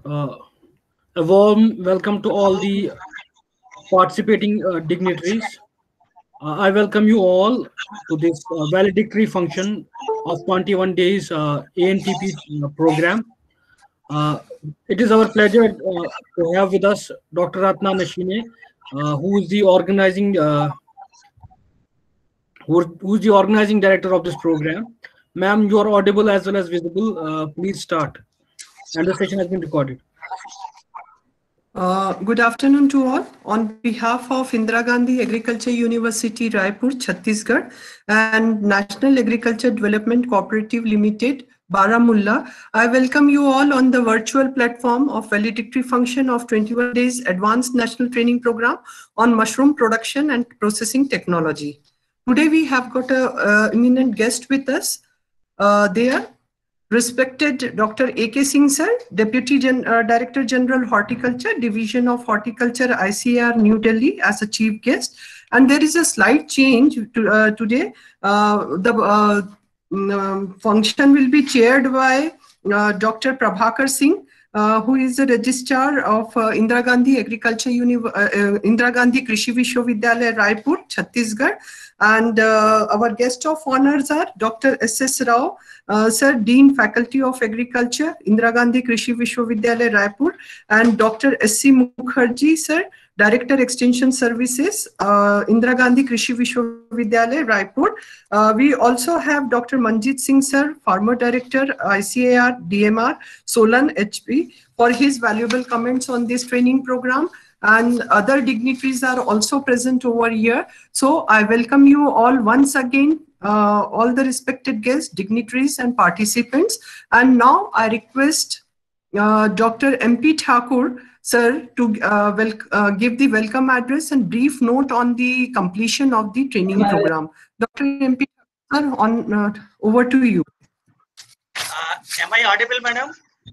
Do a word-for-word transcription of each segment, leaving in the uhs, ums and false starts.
Uh, a warm welcome to all the participating uh, dignitaries. Uh, I welcome you all to this uh, valedictory function of twenty-one days uh, A N T P program. Uh, it is our pleasure uh, to have with us Doctor Ratna Nashine, uh, who is the organizing uh, who, who is the organizing director of this program. Ma'am, you are audible as well as visible. Uh, please start. And the session has been recorded. Uh, good afternoon to all. On behalf of Indira Gandhi Agriculture University, Raipur, Chhattisgarh, and National Agriculture Development Cooperative Limited, Baramulla, I welcome you all on the virtual platform of valedictory function of twenty-one days Advanced National Training Program on Mushroom Production and Processing Technology. Today we have got a uh, eminent guest with us. Uh, they are Respected Doctor A K Singh Sir, Deputy Gen uh, Director General Horticulture, Division of Horticulture, I C A R, New Delhi, as a chief guest. And there is a slight change to, uh, today. Uh, the uh, um, function will be chaired by uh, Doctor Prabhakar Singh, uh, who is the registrar of uh, Indira Gandhi Agriculture Univ uh, uh, Indira Gandhi Krishi Vishwavidyalaya, Raipur, Chhattisgarh. And uh, our guest of honors are Doctor S S Rao, uh, Sir, Dean Faculty of Agriculture, Indira Gandhi Krishi Vishwavidyalaya, Raipur, and Doctor S C Mukherjee, Sir, Director Extension Services, uh, Indira Gandhi Krishi Vishwavidyalaya, Raipur. Uh, we also have Doctor Manjit Singh, Sir, Farmer Director, I C A R, D M R, Solan, H P, for his valuable comments on this training program. And other dignitaries are also present over here. So I welcome you all once again, uh, all the respected guests, dignitaries and participants. And now I request uh, Doctor M P Thakur, Sir, to uh, wel uh, give the welcome address and brief note on the completion of the training program. Doctor M P Thakur, on, uh, over to you. Uh, am I audible, madam?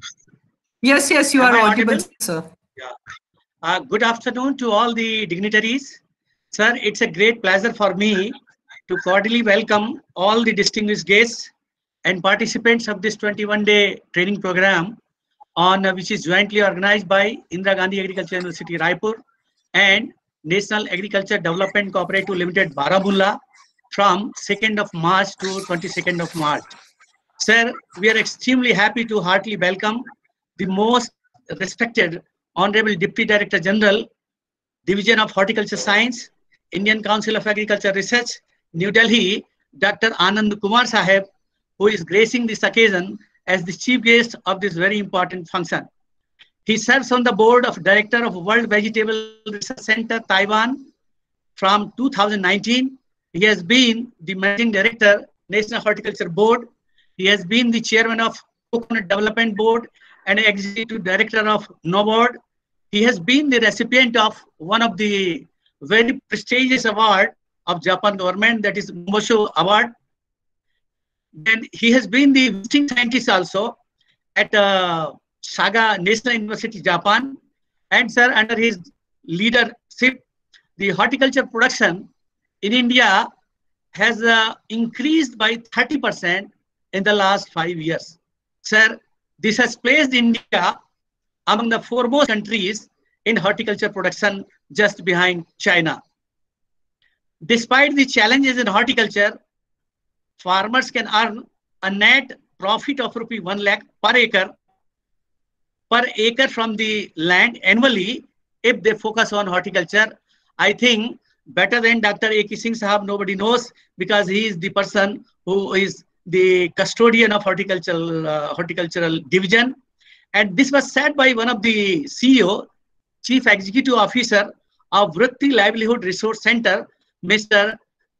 Yes, yes, you am are I audible, audible, sir. Yeah. Uh, good afternoon to all the dignitaries. Sir, it's a great pleasure for me to cordially welcome all the distinguished guests and participants of this twenty-one day training program on uh, which is jointly organized by Indira Gandhi Agriculture University, Raipur, and National Agriculture Development Cooperative Limited, Baramulla, from second of March to twenty-second of March. Sir, we are extremely happy to heartily welcome the most respected Honorable Deputy Director General, Division of Horticulture Science, Indian Council of Agriculture Research, New Delhi, Doctor Anand Kumar Saheb, who is gracing this occasion as the chief guest of this very important function. He serves on the board of Director of World Vegetable Research Center, Taiwan, from two thousand nineteen. He has been the Managing Director, National Horticulture Board. He has been the Chairman of Coconut Development Board and Executive Director of NOBORD. He has been the recipient of one of the very prestigious award of Japan government, that is Momosho Award. Then he has been the visiting scientist also at uh, Saga National University, Japan. And sir, under his leadership, the horticulture production in India has uh, increased by thirty percent in the last five years. Sir, this has placed India among the foremost countries in horticulture production, just behind China. Despite the challenges in horticulture, farmers can earn a net profit of rupee one lakh per acre per acre from the land annually if they focus on horticulture. I think better than Doctor A K Singh Sahab, nobody knows, because he is the person who is the custodian of horticultural uh, horticultural division. And this was said by one of the C E O, Chief Executive Officer of Vritti Livelihood Resource Center, Mister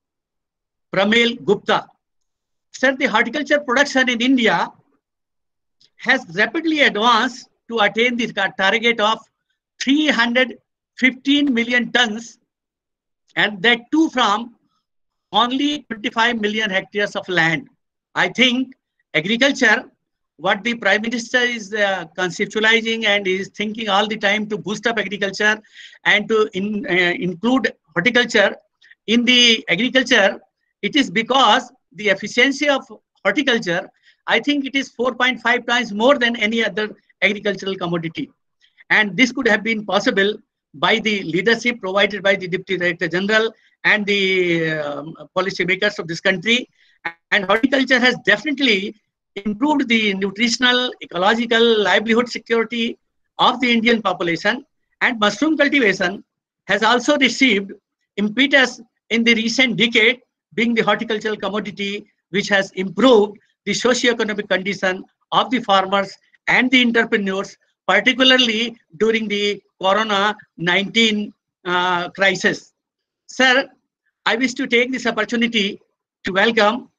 Pramil Gupta. Sir, the horticulture production in India has rapidly advanced to attain the target of three hundred fifteen million tons, and that too from only twenty-five million hectares of land. I think agriculture, what the Prime Minister is uh, conceptualizing and is thinking all the time to boost up agriculture and to in, uh, include horticulture in the agriculture, it is because the efficiency of horticulture, I think it is four point five times more than any other agricultural commodity. And this could have been possible by the leadership provided by the Deputy Director General and the um, policy makers of this country. And horticulture has definitely improved the nutritional, ecological, livelihood security of the Indian population. And mushroom cultivation has also received impetus in the recent decade, being the horticultural commodity which has improved the socio-economic condition of the farmers and the entrepreneurs, particularly during the corona nineteen uh, crisis. Sir, I wish to take this opportunity to welcome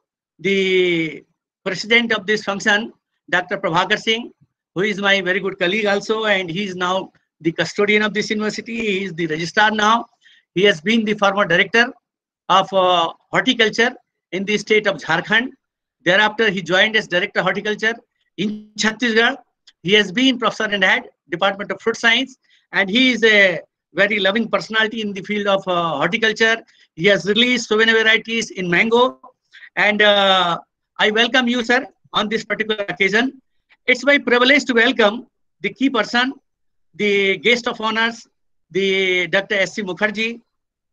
the president of this function, Doctor Prabhakar Singh, who is my very good colleague also, and he is now the custodian of this university. He is the registrar now. He has been the former director of uh, horticulture in the state of Jharkhand. Thereafter, he joined as director of horticulture in Chhattisgarh. He has been professor and head Department of Fruit Science, and he is a very loving personality in the field of uh, horticulture. He has released so many varieties in mango, and uh, I welcome you, sir, on this particular occasion. It's my privilege to welcome the key person, the guest of honors, the Doctor S C Mukherjee,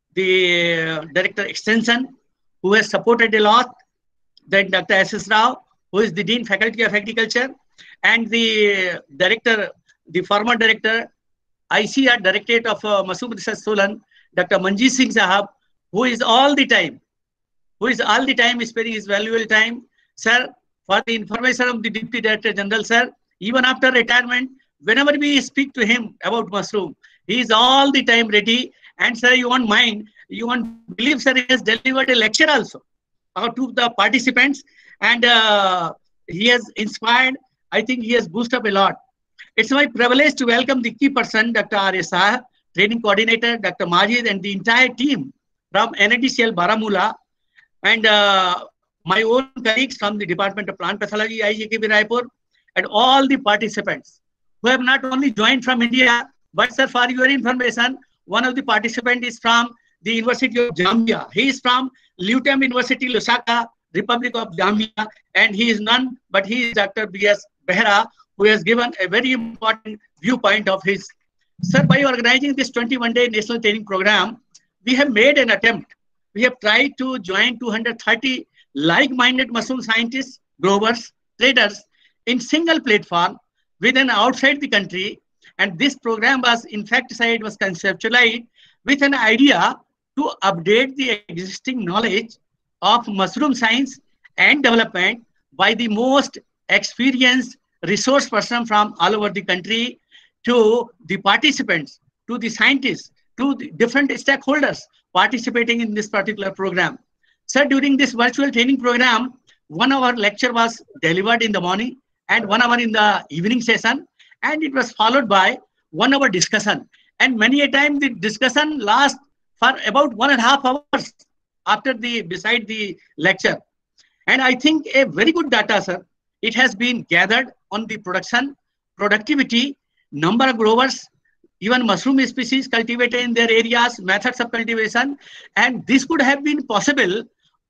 the uh, Director Extension, who has supported a lot, then Doctor S S Rao, who is the Dean Faculty of Agriculture, and the Director, the former Director, I C R Directorate of uh, Mushroom Research Solan, Doctor Manjeet Singh Sahab, who is all the time, who is all the time sparing his valuable time. Sir, for the information of the Deputy Director General, sir, even after retirement, whenever we speak to him about mushroom, he is all the time ready. And sir, you won't mind, you won't believe, sir, he has delivered a lecture also uh, to the participants, and uh, he has inspired, I think he has boosted up a lot. It's my privilege to welcome the key person, Doctor R S Shah, training coordinator, Doctor Majid, and the entire team from N A D C L Baramulla, and uh, my own colleagues from the Department of Plant Pathology, I G K B Raipur, and all the participants who have not only joined from India, but sir, for your information, one of the participants is from the University of Zambia. He is from Lutem University, Lusaka, Republic of Zambia, and he is none but he is Doctor B S Behra, who has given a very important viewpoint of his. Sir, by organizing this twenty-one day national training program, we have made an attempt. We have tried to join two hundred thirty like-minded mushroom scientists, growers, traders in single platform within outside the country. And this program was, in fact, it was conceptualized with an idea to update the existing knowledge of mushroom science and development by the most experienced resource person from all over the country to the participants, to the scientists, to the different stakeholders participating in this particular program. Sir, during this virtual training program, one hour lecture was delivered in the morning and one hour in the evening session, and it was followed by one hour discussion. And many a time the discussion lasts for about one and a half hours after the, beside the lecture. And I think a very good data, sir. It has been gathered on the production, productivity, number of growers, even mushroom species cultivated in their areas, methods of cultivation. And this could have been possible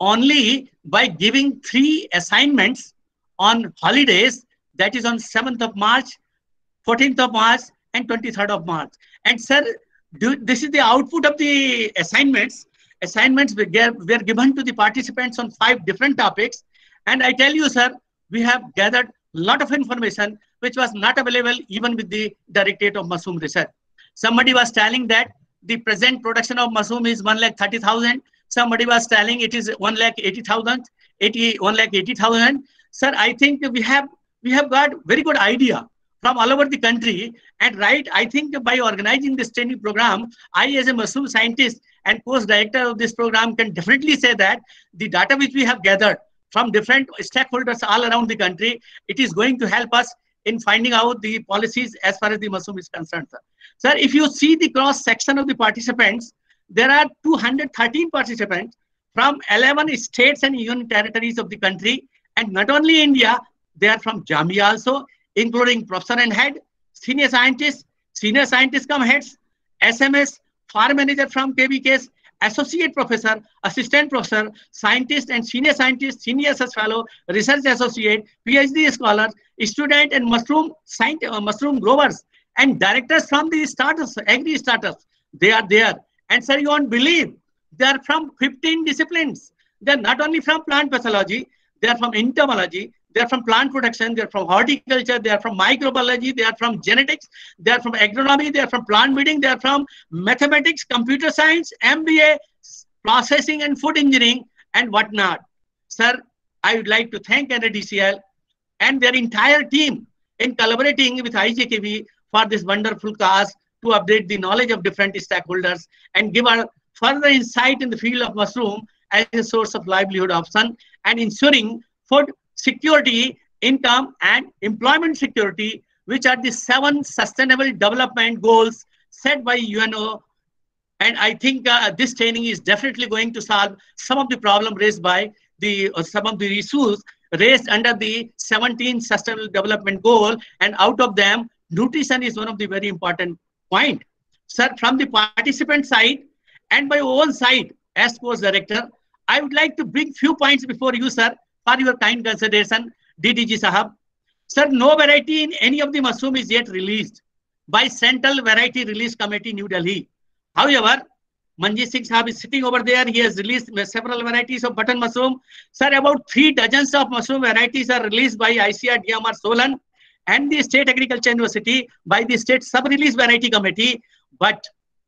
only by giving three assignments on holidays, that is on seventh of March, fourteenth of March, and twenty-third of March. And sir, do, this is the output of the assignments. Assignments were, were given to the participants on five different topics. And I tell you, sir, we have gathered a lot of information which was not available even with the Directorate of Mushroom Research. Somebody was telling that the present production of mushroom is one lakh thirty thousand. Somebody was telling it is one lakh eighty thousand, one lakh eighty thousand. Sir, I think we have we have got very good idea from all over the country. And right, I think by organizing this training program, I as a mushroom scientist and course director of this program can definitely say that the data which we have gathered from different stakeholders all around the country, it is going to help us in finding out the policies as far as the mushroom is concerned, sir. Sir, if you see the cross section of the participants, there are two hundred thirteen participants from eleven states and union territories of the country. And not only India, they are from Zambia also, including professor and head, senior scientists, senior scientists come heads, S M S, farm manager from K B Ks, associate professor, assistant professor, scientist and senior scientist, senior research fellow, research associate, PhD scholars, student and mushroom scientist, uh, mushroom growers, and directors from the startups, agri startups. They are there. And sir, you won't believe, they are from fifteen disciplines. They are not only from plant pathology, they are from entomology, they are from plant protection, they are from horticulture, they are from microbiology, they are from genetics, they are from agronomy, they are from plant breeding, they are from mathematics, computer science, M B A, processing and food engineering, and whatnot. Sir, I would like to thank N A D C L and their entire team in collaborating with I G K V for this wonderful cause to update the knowledge of different stakeholders and give our further insight in the field of mushroom as a source of livelihood option and ensuring food security, income, and employment security, which are the seven sustainable development goals set by U N O. And I think uh, this training is definitely going to solve some of the problem raised by the or some of the issues raised under the seventeen sustainable development goal. And out of them, nutrition is one of the very important point. Sir, from the participant side and my own side as course director, I would like to bring few points before you, sir, for your kind consideration, D D G Sahab. Sir, no variety in any of the mushroom is yet released by Central Variety Release Committee, New Delhi. However, Manjeet Singh Sahab is sitting over there. He has released several varieties of button mushroom. Sir, about three dozens of mushroom varieties are released by I C A R D M R Solan and the State Agriculture University by the State Sub-Release Variety Committee. But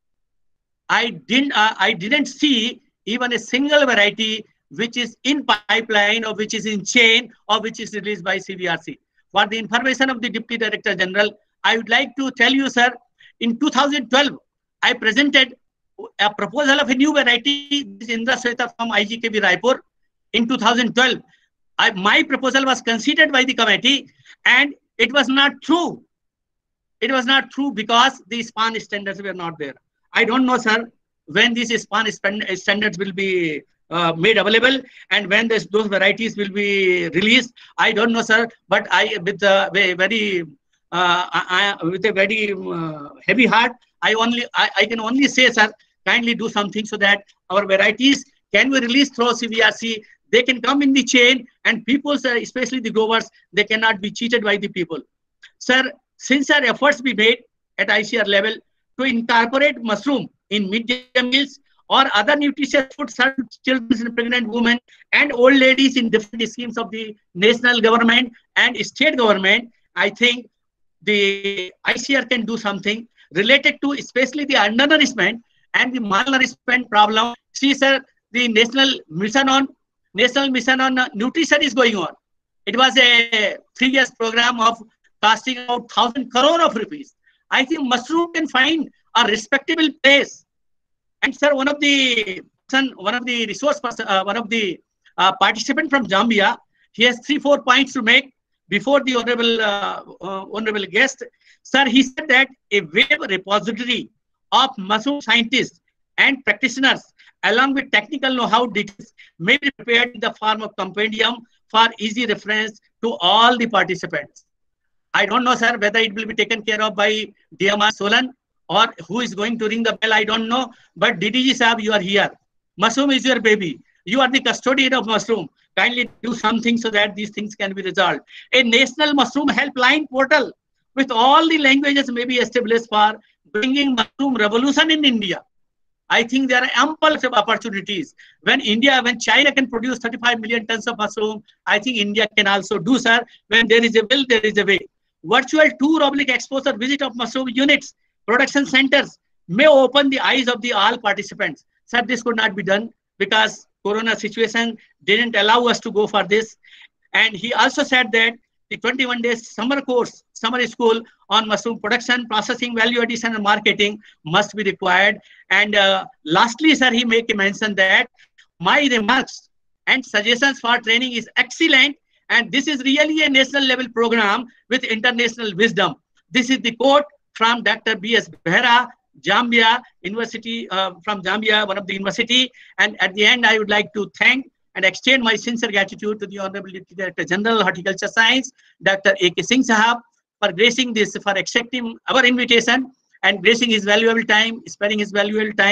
I didn't, uh, I didn't see even a single variety which is in pipeline or which is in chain or which is released by C B R C. For the information of the Deputy Director General, I would like to tell you, sir, in two thousand twelve, I presented a proposal of a new variety, Indra Sweta from I G K V Raipur. In two thousand twelve, I, my proposal was considered by the committee and it was not true. It was not true because the span standards were not there. I don't know, sir, when these span standards will be uh, made available and when this, those varieties will be released. I don't know, sir, but I, with a very, uh, I, with a very uh, heavy heart, I only, I, I can only say, sir, kindly do something so that our varieties can be released through C B R C. They can come in the chain and people, sir, especially the growers, they cannot be cheated by the people. Sir, since our efforts be made at I C R level to incorporate mushroom in midday meals or other nutritious food served to children and pregnant women and old ladies in different schemes of the national government and state government, I think the I C R can do something related to especially the undernourishment and the malnourishment problem. See, sir, the national mission on national mission on nutrition is going on. It was a three years program of costing about thousand crore of rupees. I think mushroom can find a respectable place. And sir, one of the one of the resource person, uh, one of the uh, participant from Zambia, he has three four points to make before the honorable uh, uh, honorable guest. Sir, he said that a web repository of mushroom scientists and practitioners along with technical know-how details may be prepared in the form of compendium for easy reference to all the participants. I don't know, sir, whether it will be taken care of by D M R Solan or who is going to ring the bell, I don't know. But D D G Sahab, you are here. Mushroom is your baby. You are the custodian of mushroom. Kindly do something so that these things can be resolved. A national mushroom helpline portal with all the languages may be established for bringing mushroom revolution in India. I think there are ample of opportunities. When India, when China can produce thirty-five million tons of mushroom, I think India can also do, sir. When there is a will, there is a way. Virtual tour oblique exposure visit of mushroom units, production centers may open the eyes of the all participants. Sir, this could not be done because Corona situation didn't allow us to go for this. And he also said that the twenty-one days summer course, summer school on mushroom production, processing, value addition and marketing must be required. And uh, lastly, sir, he make a mention that my remarks and suggestions for training is excellent. And this is really a national level program with international wisdom. This is the quote from Doctor B S Behra, Zambia University, uh, from Zambia, one of the university. And at the end, I would like to thank and extend my sincere gratitude to the Honorable Deputy Director General, Horticulture Science, Doctor A K Singh Sahab, for gracing this, for accepting our invitation and gracing his valuable time, sparing his valuable time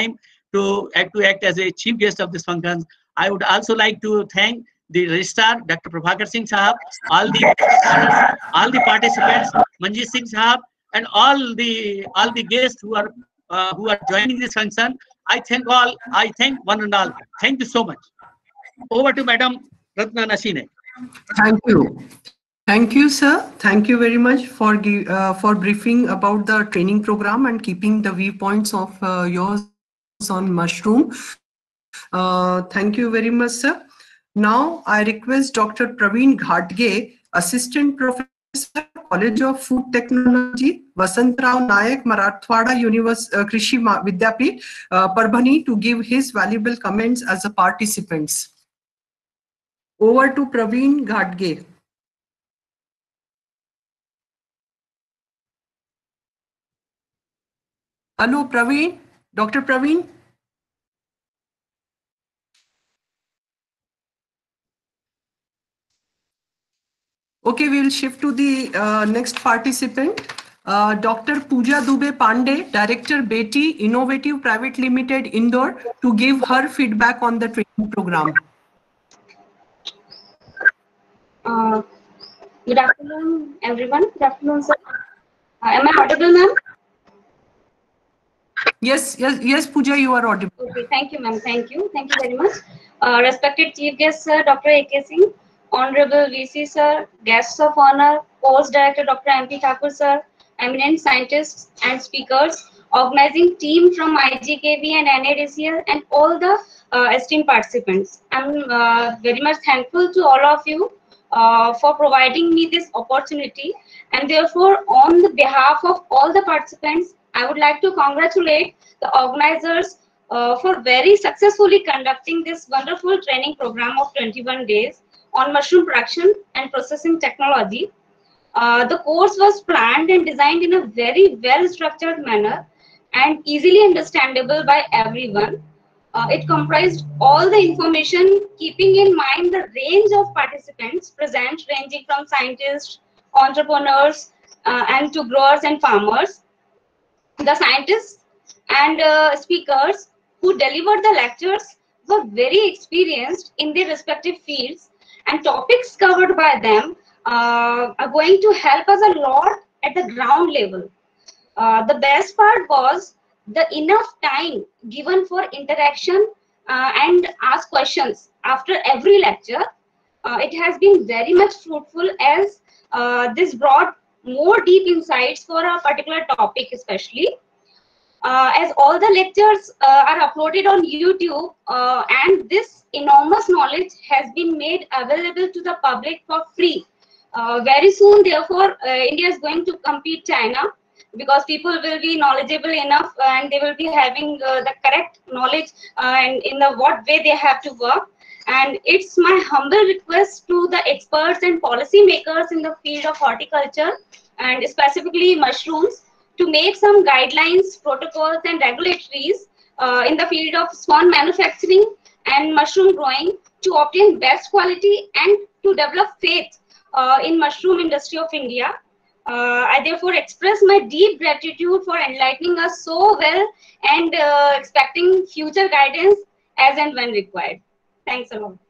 to act, to act as a chief guest of this function. I would also like to thank the registrar, Doctor Prabhakar Singh Sahab, all the all the participants, Manjeet Singh Sahab, and all the all the guests who are uh, who are joining this function. I thank all. I thank one and all. Thank you so much. Over to Madam Ratna Nasine. Thank you. Thank you, sir. Thank you very much for uh, for briefing about the training program and keeping the viewpoints of uh, yours on mushroom. Uh, thank you very much, sir. Now, I request Doctor Praveen Ghatge, Assistant Professor, College of Food Technology, Vasantrao Nayak, Marathwada University, uh, Krishi Vidyapit, uh, Parbhani, to give his valuable comments as a participants. Over to Praveen Ghatge. Hello, Praveen. Doctor Praveen. Okay, we will shift to the uh, next participant. Uh, Doctor Pooja Dubey Pandey, Director Beti Innovative Private Limited, Indore, to give her feedback on the training program. Uh, good afternoon, everyone. Good afternoon, sir. Uh, am I audible, ma'am? Yes, yes, yes, Pooja, you are audible. Okay, thank you, ma'am. Thank you. Thank you very much. Uh, respected Chief Guest, sir, Doctor A K Singh, Honorable V C, sir, guests of honor, Post Director Doctor M P Thakur, sir, eminent scientists and speakers, organizing team from I G K V and N A D C L, and all the uh, esteemed participants. I'm uh, very much thankful to all of you uh, for providing me this opportunity, and therefore, on the behalf of all the participants, I would like to congratulate the organizers uh, for very successfully conducting this wonderful training program of twenty-one days on mushroom production and processing technology. Uh, the course was planned and designed in a very well-structured manner and easily understandable by everyone. Uh, it comprised all the information, keeping in mind the range of participants present, ranging from scientists, entrepreneurs, uh, and to growers and farmers. The scientists and uh, speakers who delivered the lectures were very experienced in their respective fields, and topics covered by them uh, are going to help us a lot at the ground level. Uh, the best part was the enough time given for interaction uh, and ask questions after every lecture. Uh, it has been very much fruitful, as uh, this brought more deep insights for a particular topic especially. Uh, as all the lectures uh, are uploaded on YouTube, uh, and this enormous knowledge has been made available to the public for free. Uh, very soon, therefore, uh, India is going to compete China, because people will be knowledgeable enough and they will be having uh, the correct knowledge uh, and in the what way they have to work. And it's my humble request to the experts and policy makers in the field of horticulture and specifically mushrooms to make some guidelines, protocols, and regulatories uh, in the field of swan manufacturing and mushroom growing to obtain best quality and to develop faith uh, in mushroom industry of India. Uh, I therefore express my deep gratitude for enlightening us so well and uh, expecting future guidance as and when required. Thanks a lot.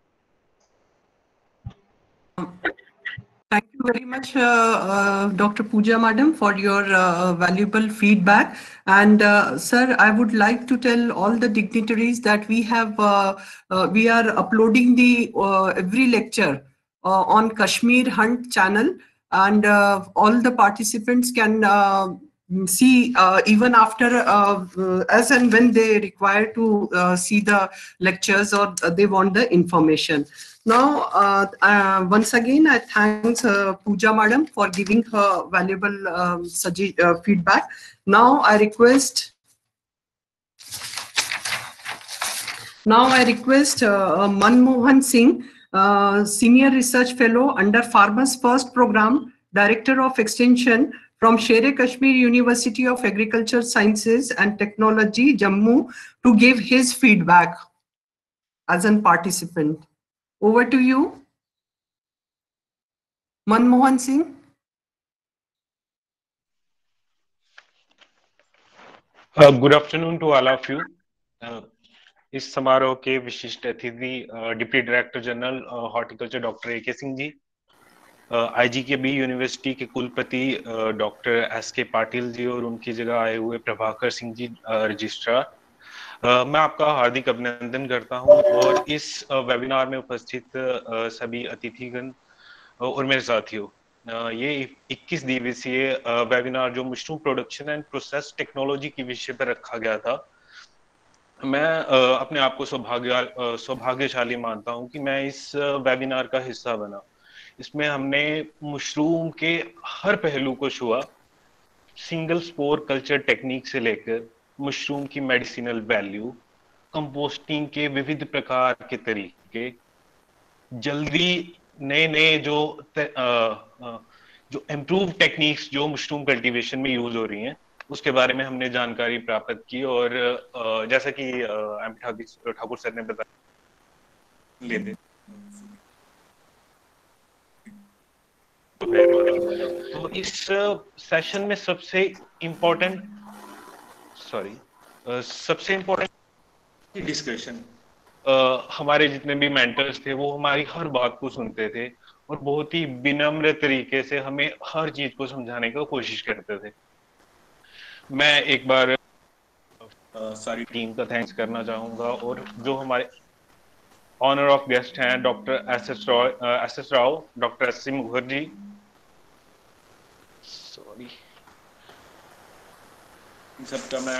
Thank you very much, uh, uh, Doctor Pooja Madam, for your uh, valuable feedback. And uh, sir, I would like to tell all the dignitaries that we have, uh, uh, we are uploading the uh, every lecture uh, on Kashmir Hunt channel, and uh, all the participants can uh, see uh, even after uh, uh, as and when they require to uh, see the lectures or they want the information. Now, uh, uh, once again, I thank uh, Pooja Madam for giving her valuable um, uh, feedback. Now, I request. Now, I request uh, Manmohan Singh, uh, Senior Research Fellow under Farmers First Program, Director of Extension from Sher-e Kashmir University of Agriculture Sciences and Technology, Jammu, to give his feedback as a participant. Over to you, Manmohan Singh. Uh, good afternoon to all of you. इस समारोह के विशिष्ट अतिथि deputy director general horticulture doctor A K Singh ji, IG K B university के कुलपति doctor S K Patil ji और उनकी जगह आए हुए प्रभाकर सिंह जी रजिस्ट्रार, Uh, मैं आपका हार्दिक अभिनंदन करता हूं और इस वेबिनार uh, में उपस्थित uh, सभी अतिथिगण uh, और मेरे साथियों, uh, ये इक्कीस दिवसीय वेबिनार uh, जो mushroom production and process technology के विषय पर रखा गया था, मैं uh, अपने आप को सौभाग्य uh, सौभाग्यशाली मानता हूं कि मैं इस वेबिनार uh, का हिस्सा बना। इसमें हमने मशरूम के हर पहलू को छुआ, सिंगल स्पोर कल्चर टेक्निक से लेकर मशरूम की मेडिसिनल वैल्यू, कंपोस्टिंग के विविध प्रकार के तरीके, जल्दी नए नए जो आ, जो इम्प्रूव टेक्निक्स जो मशरूम कल्टीवेशन में यूज हो रही हैं, उसके बारे में हमने जानकारी प्राप्त की। और आ, जैसा कि एम ठाकुर सर ने बताया, लेते तो इस सेशन में सबसे इम्पोर्टेंट सॉरी सबसे इम्पोर्टेंट डिस्कशन, हमारे जितने भी मेंटर्स थे वो हमारी हर बात को सुनते थे और बहुत ही विनम्र तरीके से हमें हर चीज को समझाने की कोशिश करते थे। मैं एक बार uh, सारी टीम का थैंक्स करना चाहूंगा और जो हमारे ऑनर ऑफ गेस्ट हैं doctor S S Rao S S Rao doctor S C Mukherjee, sorry, इन सबका मैं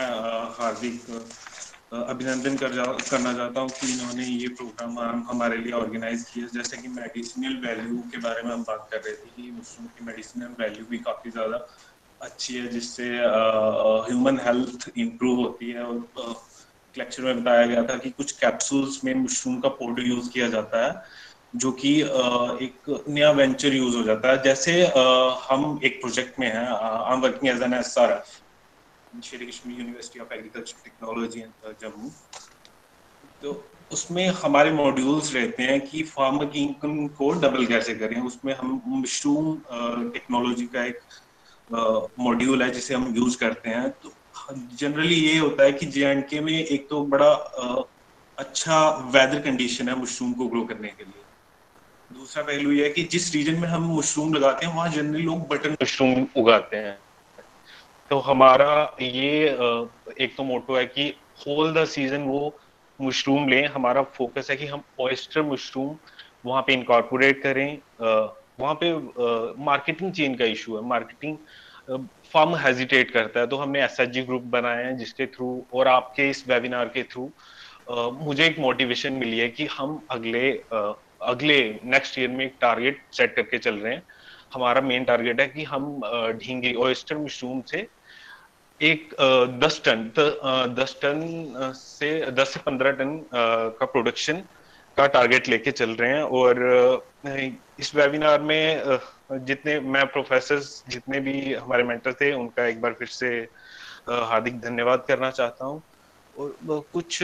हार्दिक अभिनंदन कर जा, करना चाहता हूँ कि इन्होंने ये प्रोग्राम हमारे लिए ऑर्गेनाइज किया। जैसे कि मेडिसिनल वैल्यू के बारे में हम बात कर रहे थे कि मशरूम की मेडिसिनल वैल्यू भी काफ़ी ज़्यादा अच्छी है, जिससे ह्यूमन हेल्थ इम्प्रूव होती है। और लेक्चर में बताया गया था कि कुछ कैप्सूल्स में मशरूम का पाउडर यूज़ किया जाता है, जो कि एक नया वेंचर यूज़ हो जाता है। जैसे हम एक प्रोजेक्ट में हैं, I am working as an S R F, Shri Kashmir university of agriculture technology Jammu. तो उसमें हमारे मॉड्यूल्स रहते हैं कि फार्मर की इनकम को डबल कैसे करें। उसमें हम मशरूम टेक्नोलॉजी का एक मॉड्यूल है जिसे हम यूज करते हैं। तो जनरली ये होता है कि जे एंड के में एक तो बड़ा आ, अच्छा वेदर कंडीशन है मशरूम को ग्रो करने के लिए। दूसरा पहलू ये है कि जिस रीजन में हम मशरूम लगाते हैं वहाँ जनरली लोग बटन मशरूम उगाते हैं। तो हमारा ये एक तो मोटो है कि होल द सीजन वो मशरूम लें। हमारा फोकस है कि हम ऑयस्टर मशरूम वहाँ पे इनकॉर्पोरेट करें। वहाँ पे मार्केटिंग चेन का इशू है, मार्केटिंग फार्म हेजिटेट करता है। तो हमने एसएचजी ग्रुप बनाए हैं जिसके थ्रू और आपके इस वेबिनार के थ्रू मुझे एक मोटिवेशन मिली है कि हम अगले अगले नेक्स्ट ईयर में एक टारगेट सेट करके चल रहे हैं। हमारा मेन टारगेट है कि हम ढींगे ऑयस्टर मशरूम से एक दस टन दस टन से दस से पंद्रह टन का प्रोडक्शन का टारगेट लेके चल रहे हैं। और इस वेबिनार में जितने मैं प्रोफेसर जितने भी हमारे मेंटर थे उनका एक बार फिर से हार्दिक धन्यवाद करना चाहता हूं। और कुछ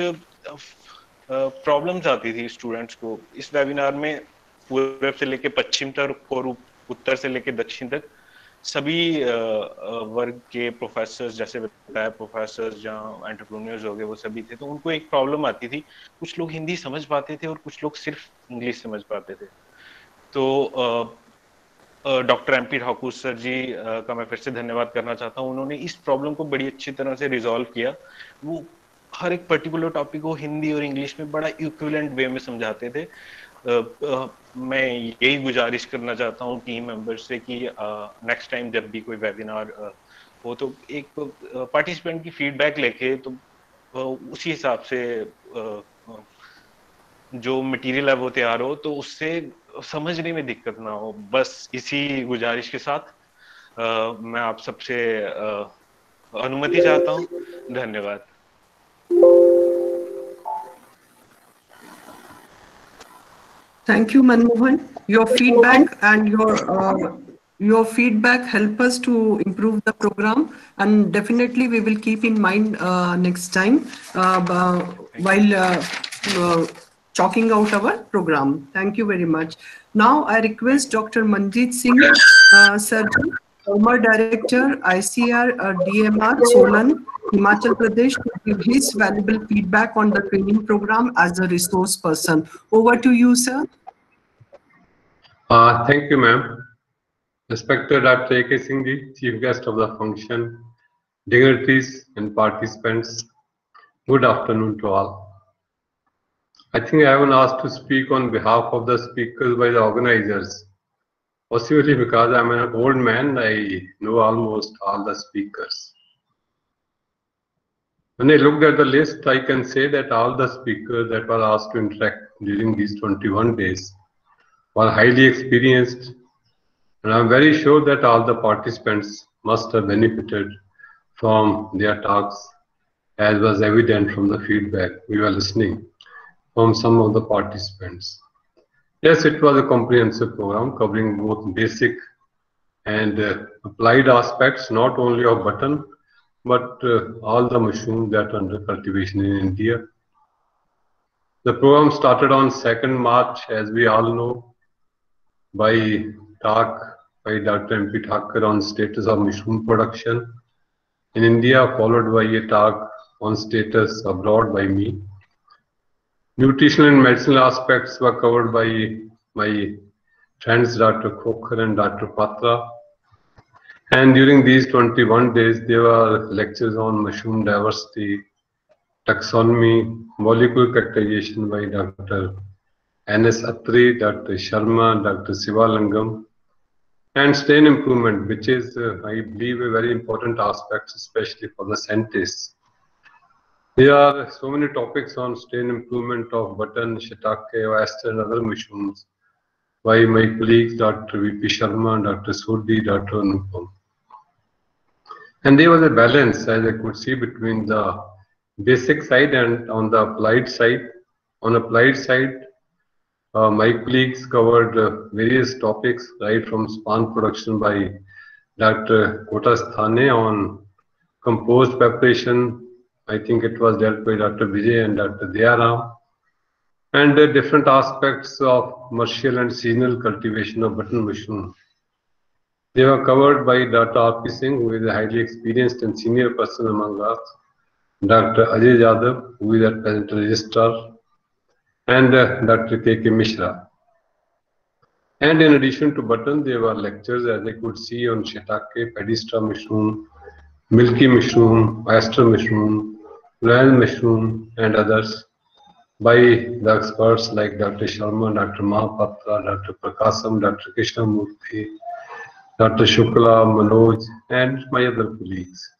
प्रॉब्लम्स आती थी स्टूडेंट्स को इस वेबिनार में, पूर्व से लेके पश्चिम तक और उत्तर से लेके दक्षिण तक सभी वर्ग के प्रोफेसर्स, जैसे बताया प्रोफेसर्स जहाँ एंटरप्रेन्योर्स हो गए वो सभी थे। तो उनको एक प्रॉब्लम आती थी, कुछ लोग हिंदी समझ पाते थे और कुछ लोग सिर्फ इंग्लिश समझ पाते थे। तो doctor M P Thakur sir ji का मैं फिर से धन्यवाद करना चाहता हूँ। उन्होंने इस प्रॉब्लम को बड़ी अच्छी तरह से रिजॉल्व किया। वो हर एक पर्टिकुलर टॉपिक को हिंदी और इंग्लिश में बड़ा इक्विवेलेंट वे में समझाते थे। Uh, uh, मैं यही गुजारिश करना चाहता हूँ टीम मेंबर्स से कि नेक्स्ट uh, टाइम जब भी कोई वेबिनार uh, हो तो एक पार्टिसिपेंट uh, की फीडबैक लेके तो uh, उसी हिसाब से uh, uh, जो मटेरियल है वो तैयार हो तो उससे समझने में दिक्कत ना हो। बस इसी गुजारिश के साथ uh, मैं आप सबसे uh, अनुमति चाहता हूँ। धन्यवाद। Thank you, Manmohan. Your feedback and your uh, your feedback help us to improve the program, and definitely we will keep in mind uh, next time uh, while uh, uh, chalking out our program. Thank you very much. Now I request Doctor Manjeet Singh, uh, Sir, former Director, I C R uh, D M R, Solan, Himachal Pradesh, to give his valuable feedback on the training program as a resource person. Over to you, sir. Uh, thank you, ma'am. Respected Doctor A K Singh ji, Chief Guest of the function, dignitaries and participants, good afternoon to all. I think I have been asked to speak on behalf of the speakers by the organizers. Possibly because I'm an old man, I know almost all the speakers. When I looked at the list, I can say that all the speakers that were asked to interact during these twenty-one days were highly experienced, and I'm very sure that all the participants must have benefited from their talks, as was evident from the feedback we were listening from some of the participants. Yes, it was a comprehensive program covering both basic and uh, applied aspects, not only of button, but uh, all the mushrooms that are under cultivation in India. The program started on second March, as we all know, by talk by Doctor M P Thakur on status of mushroom production in India, followed by a talk on status abroad by me. Nutritional and medicinal aspects were covered by my friends Doctor Khokhar and Doctor Patra. And during these twenty-one days, there were lectures on mushroom diversity, taxonomy, molecular characterization by Doctor N S Attri, Doctor Sharma, Doctor Sivalingam, and strain improvement, which is, uh, I believe, a very important aspect, especially for the scientists. There are so many topics on strain improvement of button, shiitake, oyster, and other mushrooms by my colleagues Doctor V P Sharma, Doctor Sodhi, Doctor Anupam. And there was a balance, as I could see, between the basic side and on the applied side. On applied side, uh, my colleagues covered uh, various topics, right from spawn production by Doctor Kotas Thane on compost preparation. I think it was dealt by Doctor Vijay and Doctor Dayaram, and uh, different aspects of commercial and seasonal cultivation of button mushroom. They were covered by Doctor R P Singh, who is a highly experienced and senior person among us, Doctor Ajay Yadav, who is at present registrar, and uh, Doctor K K Mishra. And in addition to button, there were lectures, as I could see, on shiitake, pedistra mushroom, milky mushroom, oyster mushroom, royal mushroom, and others by the experts like Doctor Sharma, Doctor Mahapatra, Doctor Prakasam, Doctor Krishnamurthy, Doctor Shukla, Manoj, and my other colleagues.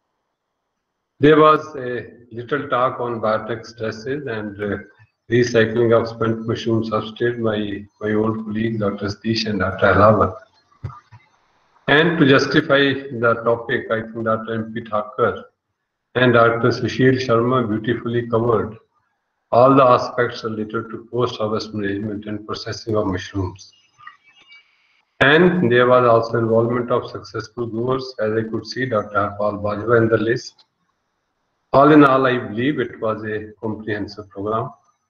There was a little talk on biotech stresses and uh, recycling of spent mushroom substrate by my old colleague Doctor Satish and Doctor Alawat. And to justify the topic, I think Doctor M P Thakur and Doctor Sushil Sharma beautifully covered all the aspects related to post-harvest management and processing of mushrooms. And there was also involvement of successful growers, as I could see Doctor Harpal Bajwa in the list. All in all, I believe it was a comprehensive program.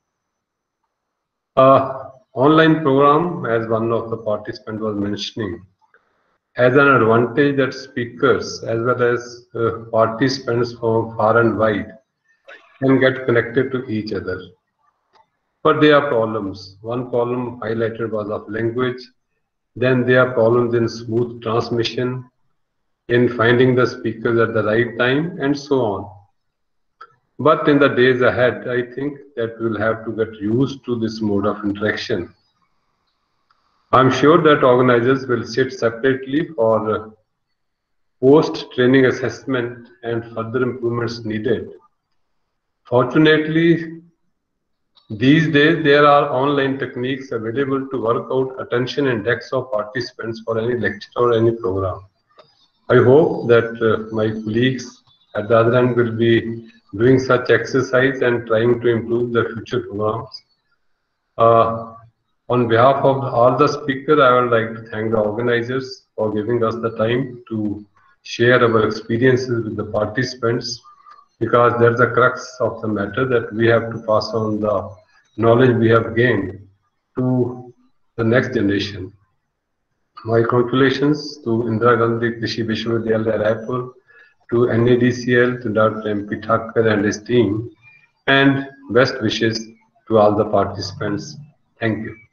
Uh, online program, as one of the participants was mentioning, has an advantage that speakers as well as uh, participants from far and wide can get connected to each other. But there are problems. One problem highlighted was of language. Then there are problems in smooth transmission, in finding the speakers at the right time, and so on. But in the days ahead, I think that we'll have to get used to this mode of interaction. I'm sure that organizers will sit separately for post-training assessment and further improvements needed. Fortunately, these days there are online techniques available to work out attention index of participants for any lecture or any program. I hope that uh, my colleagues at the other end will be doing such exercise and trying to improve the future programs. Uh, on behalf of all the speakers, I would like to thank the organizers for giving us the time to share our experiences with the participants, because there's a crux of the matter that we have to pass on the knowledge we have gained to the next generation. My congratulations to Indira Gandhi Krishi Vishwavidyalaya Raipur, to N A D C L, to Doctor M P Thakur and his team, and best wishes to all the participants. Thank you.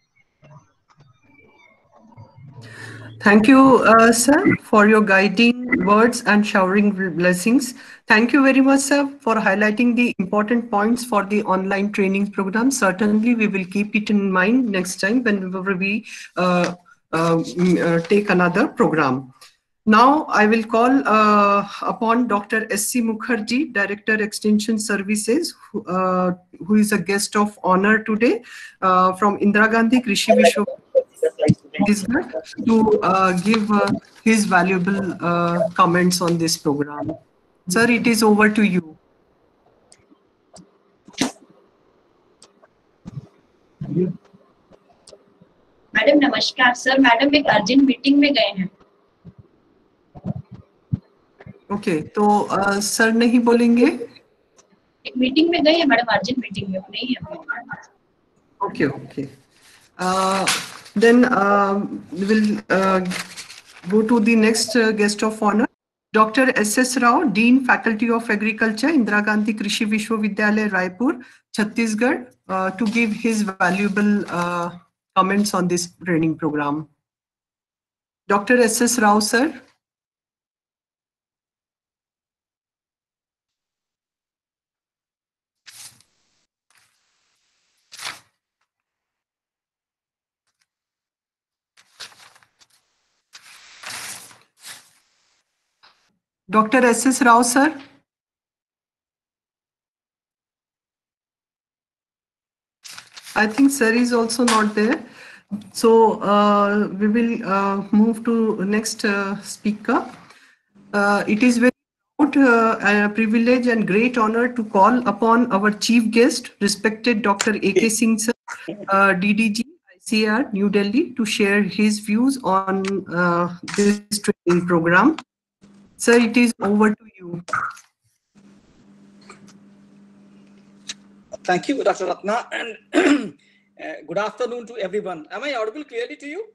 Thank you, uh, sir, for your guiding words and showering blessings. Thank you very much, sir, for highlighting the important points for the online training program. Certainly, we will keep it in mind next time whenever we uh, uh, uh, take another program. Now, I will call uh, upon Doctor S C Mukherjee, Director Extension Services, who, uh, who is a guest of honor today uh, from Indira Gandhi Krishi Vishwavidhyalaya to uh, give uh, his valuable uh, comments on this program. Sir, it is over to you. Madam नमस्कार sir, madam एक urgent meeting में गए हैं। Okay okay, तो uh, sir नहीं बोलेंगे? एक meeting में गए हैं मैडम, अर्जेंट मीटिंग में नहीं है। Okay okay then we will uh, go to the next uh, guest of honor, Doctor S S Rao, Dean Faculty of Agriculture, Indira Gandhi Krishi Vishwavidyalaya, Raipur, Chhattisgarh, uh, to give his valuable uh, comments on this training program. Doctor S S Rao, sir. Doctor S S Rao, sir. I think sir is also not there. So uh, we will uh, move to next uh, speaker. Uh, it is very uh, a privilege and great honor to call upon our chief guest, respected Doctor A K Singh, sir, uh, D D G, I C A R, New Delhi, to share his views on uh, this training program. Sir, it is over to you. Thank you, Doctor Ratna, and uh, good afternoon to everyone. Am I audible clearly to you?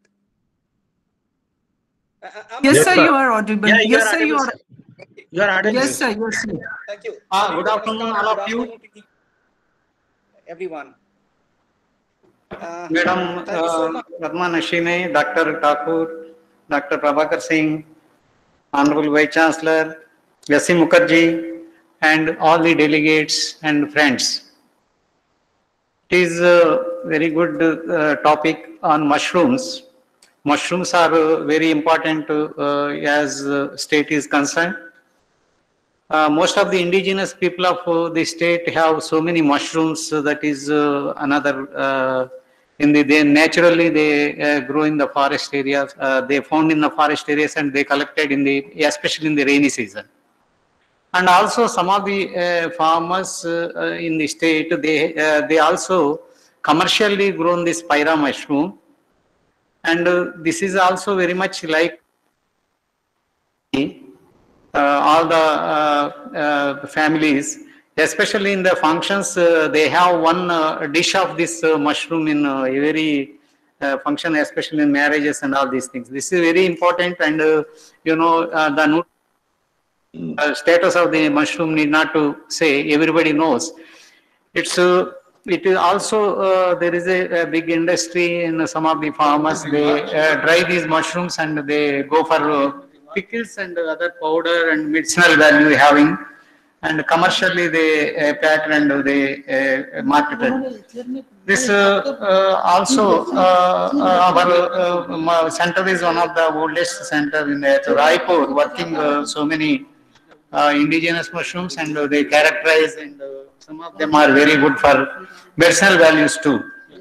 Uh, yes, sir, you are audible. Yeah, yes, are sir, you are. You are audible. Yes, sir, yes, sir. Thank you. Ah, good afternoon, all of you. Everyone. Uh, Madam so uh, Ratna Nashine, Doctor Thakur, Doctor Prabhakar Singh, Honorable Vice Chancellor, S C Mukherjee, and all the delegates and friends. It is a very good uh, topic on mushrooms. Mushrooms are uh, very important uh, as uh, state is concerned. Uh, most of the indigenous people of uh, the state have so many mushrooms, so that is uh, another, uh, in the, they naturally they uh, grow in the forest areas, uh, they found in the forest areas and they collected in the, especially in the rainy season. And also some of the uh, farmers uh, in the state, they, uh, they also commercially grown this Spira mushroom. And uh, this is also very much like uh, all the uh, uh, families, especially in the functions, uh, they have one uh, dish of this uh, mushroom in uh, every uh, function, especially in marriages and all these things. This is very important, and uh, you know, uh, the uh, status of the mushroom need not to say, everybody knows. It's uh, it is also uh, there is a, a big industry in some of the farmers. They uh, dry these mushrooms and they go for uh, pickles and other powder and medicinal value having, and commercially they uh, pack and they uh, market it. This uh, uh, also uh, uh, our uh, center is one of the oldest center in uh, Raipur, working uh, so many uh, indigenous mushrooms, and uh, they characterize, and uh, some of them are very good for medicinal values too.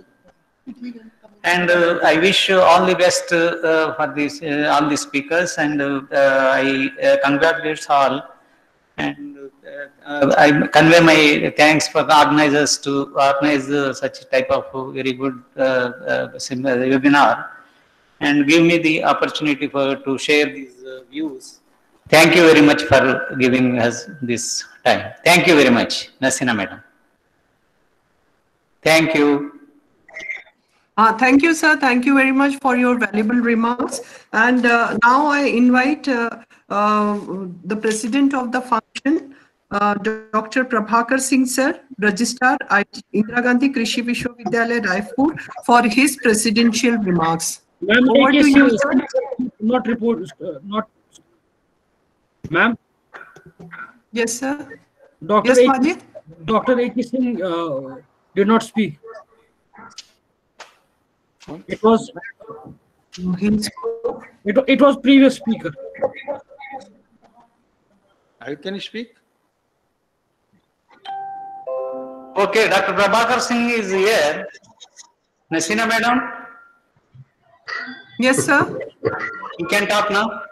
And uh, I wish uh, all the best uh, for this, uh, all the speakers, and uh, uh, I uh, congratulate all, and uh, I convey my thanks for the organizers to organize uh, such type of uh, very good uh, uh, webinar, and give me the opportunity for to share these uh, views. Thank you very much for giving us this time. Thank you very much, Nasina Madam. Thank you. Uh, thank you, sir. Thank you very much for your valuable remarks. And uh, now I invite uh, uh, the president of the function, uh, Doctor Prabhakar Singh, sir, Registrar, Indira Gandhi Krishi Vishwavidyalaya, Raipur, for his presidential remarks. Ma'am, Over to you, sir. Not report, uh, not, ma'am. Yes, sir. Doctor Yes, A- Majid? Doctor A K Singh uh, did not speak. It was it, it was previous speaker. I can speak. Okay, Doctor Prabhakar Singh is here. Nasina madam. Yes, sir. You can talk now.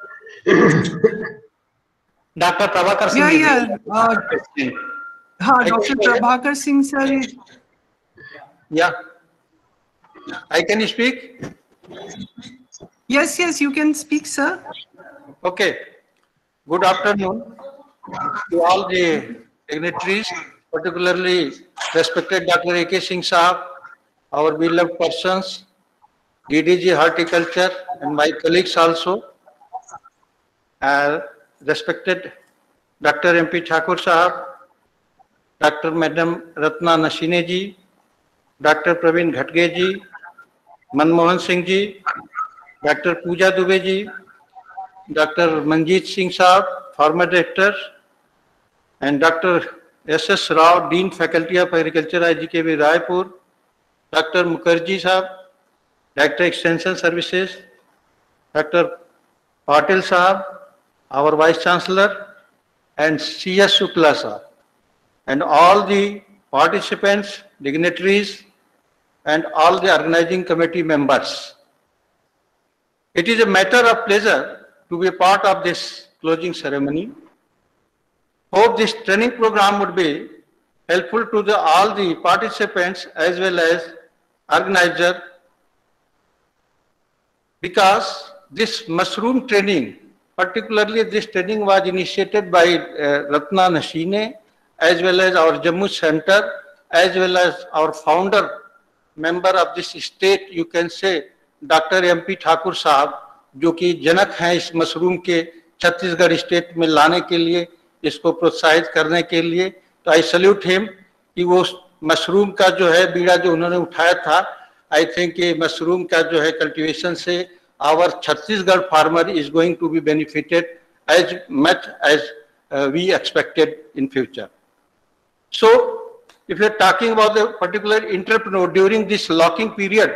Doctor Prabhakar Singh. Yeah, is yeah. here. Uh, हाँ, Doctor Prabhakar Singh, sir. Yeah. I can speak. Yes, yes, you can speak, sir. Okay. Good afternoon to all the dignitaries, particularly respected Doctor A K Singh Sahab, our beloved persons, D D G Horticulture, and my colleagues also, uh, respected Doctor M P Thakur Sahab, Doctor Madam Ratna Nashine ji, Doctor Praveen Ghatge ji, Manmohan Singh ji, Doctor Pooja Dubey ji, Doctor Manjeet Singh Sahab, former director, and Doctor S S Rao, Dean Faculty of Agriculture, I G K V Raipur, Doctor Mukherjee Sahab, Director Extension Services, Doctor Patil Sahab, our Vice Chancellor, and C S Shukla Sahab, and all the participants, dignitaries, and all the organizing committee members. It is a matter of pleasure to be a part of this closing ceremony. Hope this training program would be helpful to the, all the participants as well as organizer, because this mushroom training, particularly this training was initiated by uh, Ratna Nashine as well as our Jammu Center, as well as our founder, member of this state, you can say, Doctor M P Thakur Sahab, जो कि जनक हैं इस mushroom के Chhattisgarh state में लाने के लिए, इसको प्रोत्साहित करने के लिए. तो आई सल्यूट हिम कि वो मशरूम का जो है बीड़ा जो उन्होंने उठाया था, आई थिंक ये मशरूम का जो है कल्टीवेशन से our Chhattisgarh farmer is going to be benefited as much as we expected in future. So if you are talking about the particular entrepreneur during this locking period,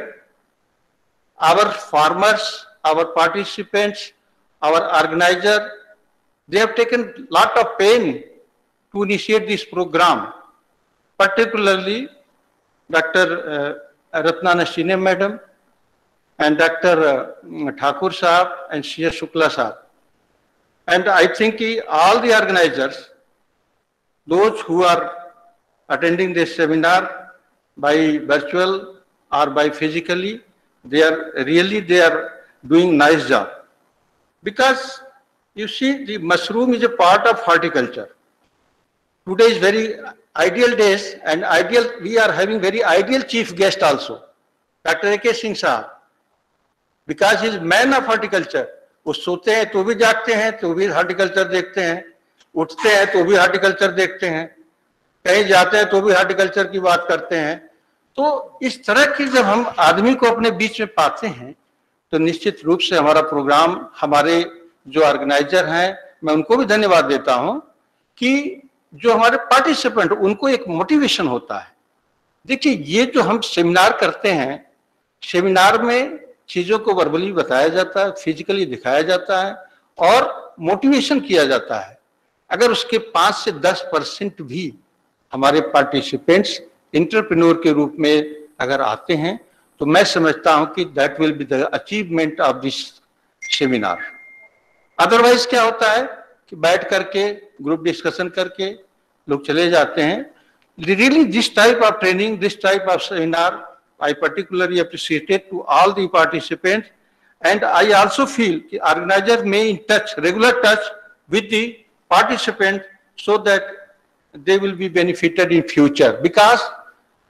our farmers, our participants, our organizer, they have taken lot of pain to initiate this program, particularly Doctor Uh, Ratna Nashine madam and Doctor Uh, Thakur Sahab and C S Shukla Sahab. And I think all the organizers, those who are attending this seminar by virtual or by physically, they are really, they are doing nice job. Because you see, the mushroom is a part of horticulture. Today is very ideal days, and ideal, we are having very ideal chief guest also, Doctor A K Singh Sahab, because he is man of horticulture. वो सोते हैं तो भी जागते हैं तो भी horticulture देखते हैं, उठते हैं तो भी हॉर्टिकल्चर देखते हैं, कहीं जाते हैं तो भी हॉर्टिकल्चर की बात करते हैं. तो इस तरह की जब हम आदमी को अपने बीच में पाते हैं तो निश्चित रूप से हमारा प्रोग्राम, हमारे जो ऑर्गेनाइजर हैं, मैं उनको भी धन्यवाद देता हूं कि जो हमारे पार्टिसिपेंट, उनको एक मोटिवेशन होता है. देखिए, ये जो हम सेमिनार करते हैं, सेमिनार में चीजों को वर्बली बताया जाता है, फिजिकली दिखाया जाता है और मोटिवेशन किया जाता है. अगर उसके पांच से दस परसेंट भी हमारे पार्टिसिपेंट्स एंटरप्रेन्योर के रूप में अगर आते हैं तो मैं समझता हूं कि that will be the achievement of this seminar. Otherwise क्या होता है कि बैठ करके ग्रुप डिस्कशन करके लोग चले जाते हैं. Really this type of training, this type of seminar, I particularly appreciate to all the participants, and I also feel the organizer may in touch, regular touch with the participant so that they will be benefited in future. Because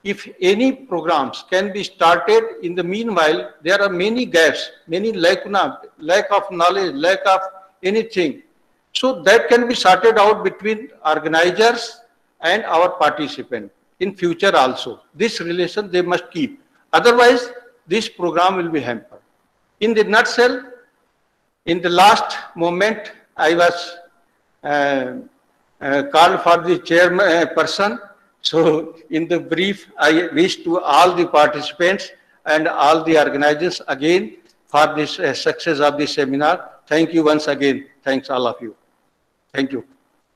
if any programs can be started in the meanwhile, there are many gaps, many lack, lack of knowledge, lack of anything. So that can be sorted out between organizers and our participant in future also. This relation they must keep. Otherwise, this program will be hampered. In the nutshell, in the last moment, I was uh, uh, called for the chairperson. So in the brief, I wish to all the participants and all the organizers again for this uh, success of this seminar. Thank you once again. Thanks all of you. Thank you.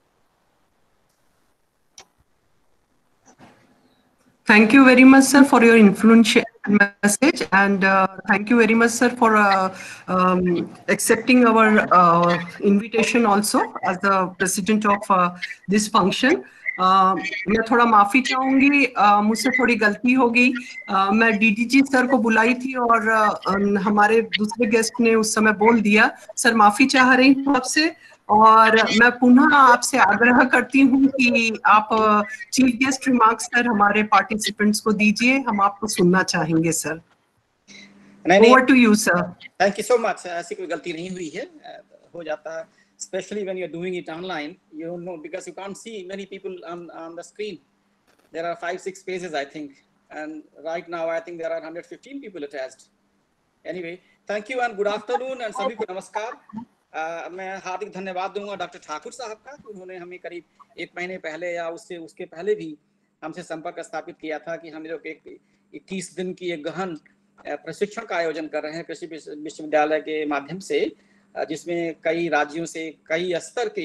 Thank you very much, sir, for your influential message, and uh, thank you very much, sir, for uh, um, accepting our uh, invitation also as the president of uh, this function. Uh, मैं थोड़ा माफी चाहूंगी, uh, मुझसे थोड़ी गलती हो गई. uh, मैं डीडीजी सर को बुलाई थी और uh, हमारे दूसरे गेस्ट ने उस समय बोल दिया. सर माफी चाह रही हूँ आपसे, और मैं पुनः आपसे आग्रह करती हूँ कि आप चीफ गेस्ट रिमार्क्स सर हमारे पार्टिसिपेंट्स को दीजिए. हम आपको सुनना चाहेंगे sir. Over to you, sir. Thank you so much. ऐसी कोई गलती नहीं हुई है, हो जाता है. Especially when you're doing it online, you don't know, because you can't see many people on, on the screen. There are five, six pages, I think. And right now, I think there are one hundred fifteen people attached. Anyway, thank you and good afternoon and सभी को नमस्कार. uh, मैं हार्दिक धन्यवाद दूंगा doctor Thakur साहब का. उन्होंने हमें करीब एक महीने पहले या उससे उसके पहले भी हमसे संपर्क स्थापित किया था कि हम लोग एक इक्कीस दिन की एक गहन प्रशिक्षण का आयोजन कर रहे हैं कृषि विश्वविद्यालय के माध्यम से, जिसमें कई राज्यों से कई स्तर के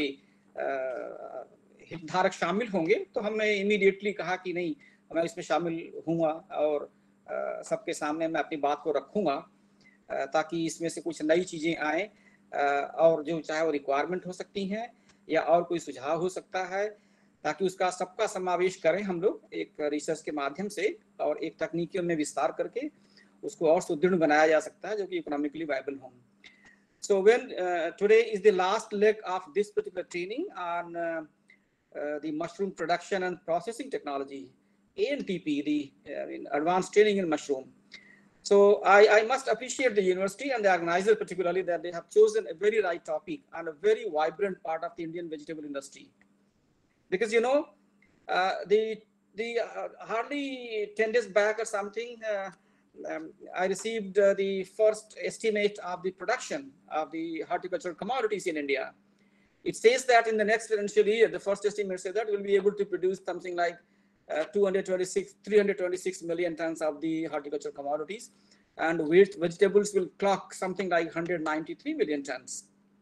हितधारक शामिल होंगे. तो हमने इमीडिएटली कहा कि नहीं, मैं इसमें शामिल हूँगा और सबके सामने मैं अपनी बात को रखूँगा ताकि इसमें से कुछ नई चीज़ें आएँ और जो चाहे वो रिक्वायरमेंट हो सकती हैं या और कोई सुझाव हो सकता है, ताकि उसका सबका समावेश करें हम लोग एक रिसर्च के माध्यम से और एक तकनीकियों में विस्तार करके उसको और सुदृढ़ बनाया जा सकता है जो कि इकोनॉमिकली वायबल हो. So when uh, today is the last leg of this particular training on uh, uh, the mushroom production and processing technology, A N T P, the uh, advanced training in mushroom. So I, I must appreciate the university and the organizer particularly that they have chosen a very right topic and a very vibrant part of the Indian vegetable industry. Because you know, uh, the the uh, hardly ten days back or something, uh, um, I received uh, the first estimate of the production of the horticultural commodities in India. It says that in the next financial year, the first estimate says that we'll be able to produce something like uh, two hundred twenty-six, three hundred twenty-six million tons of the horticultural commodities, and wheat vegetables will clock something like one hundred ninety-three million tons.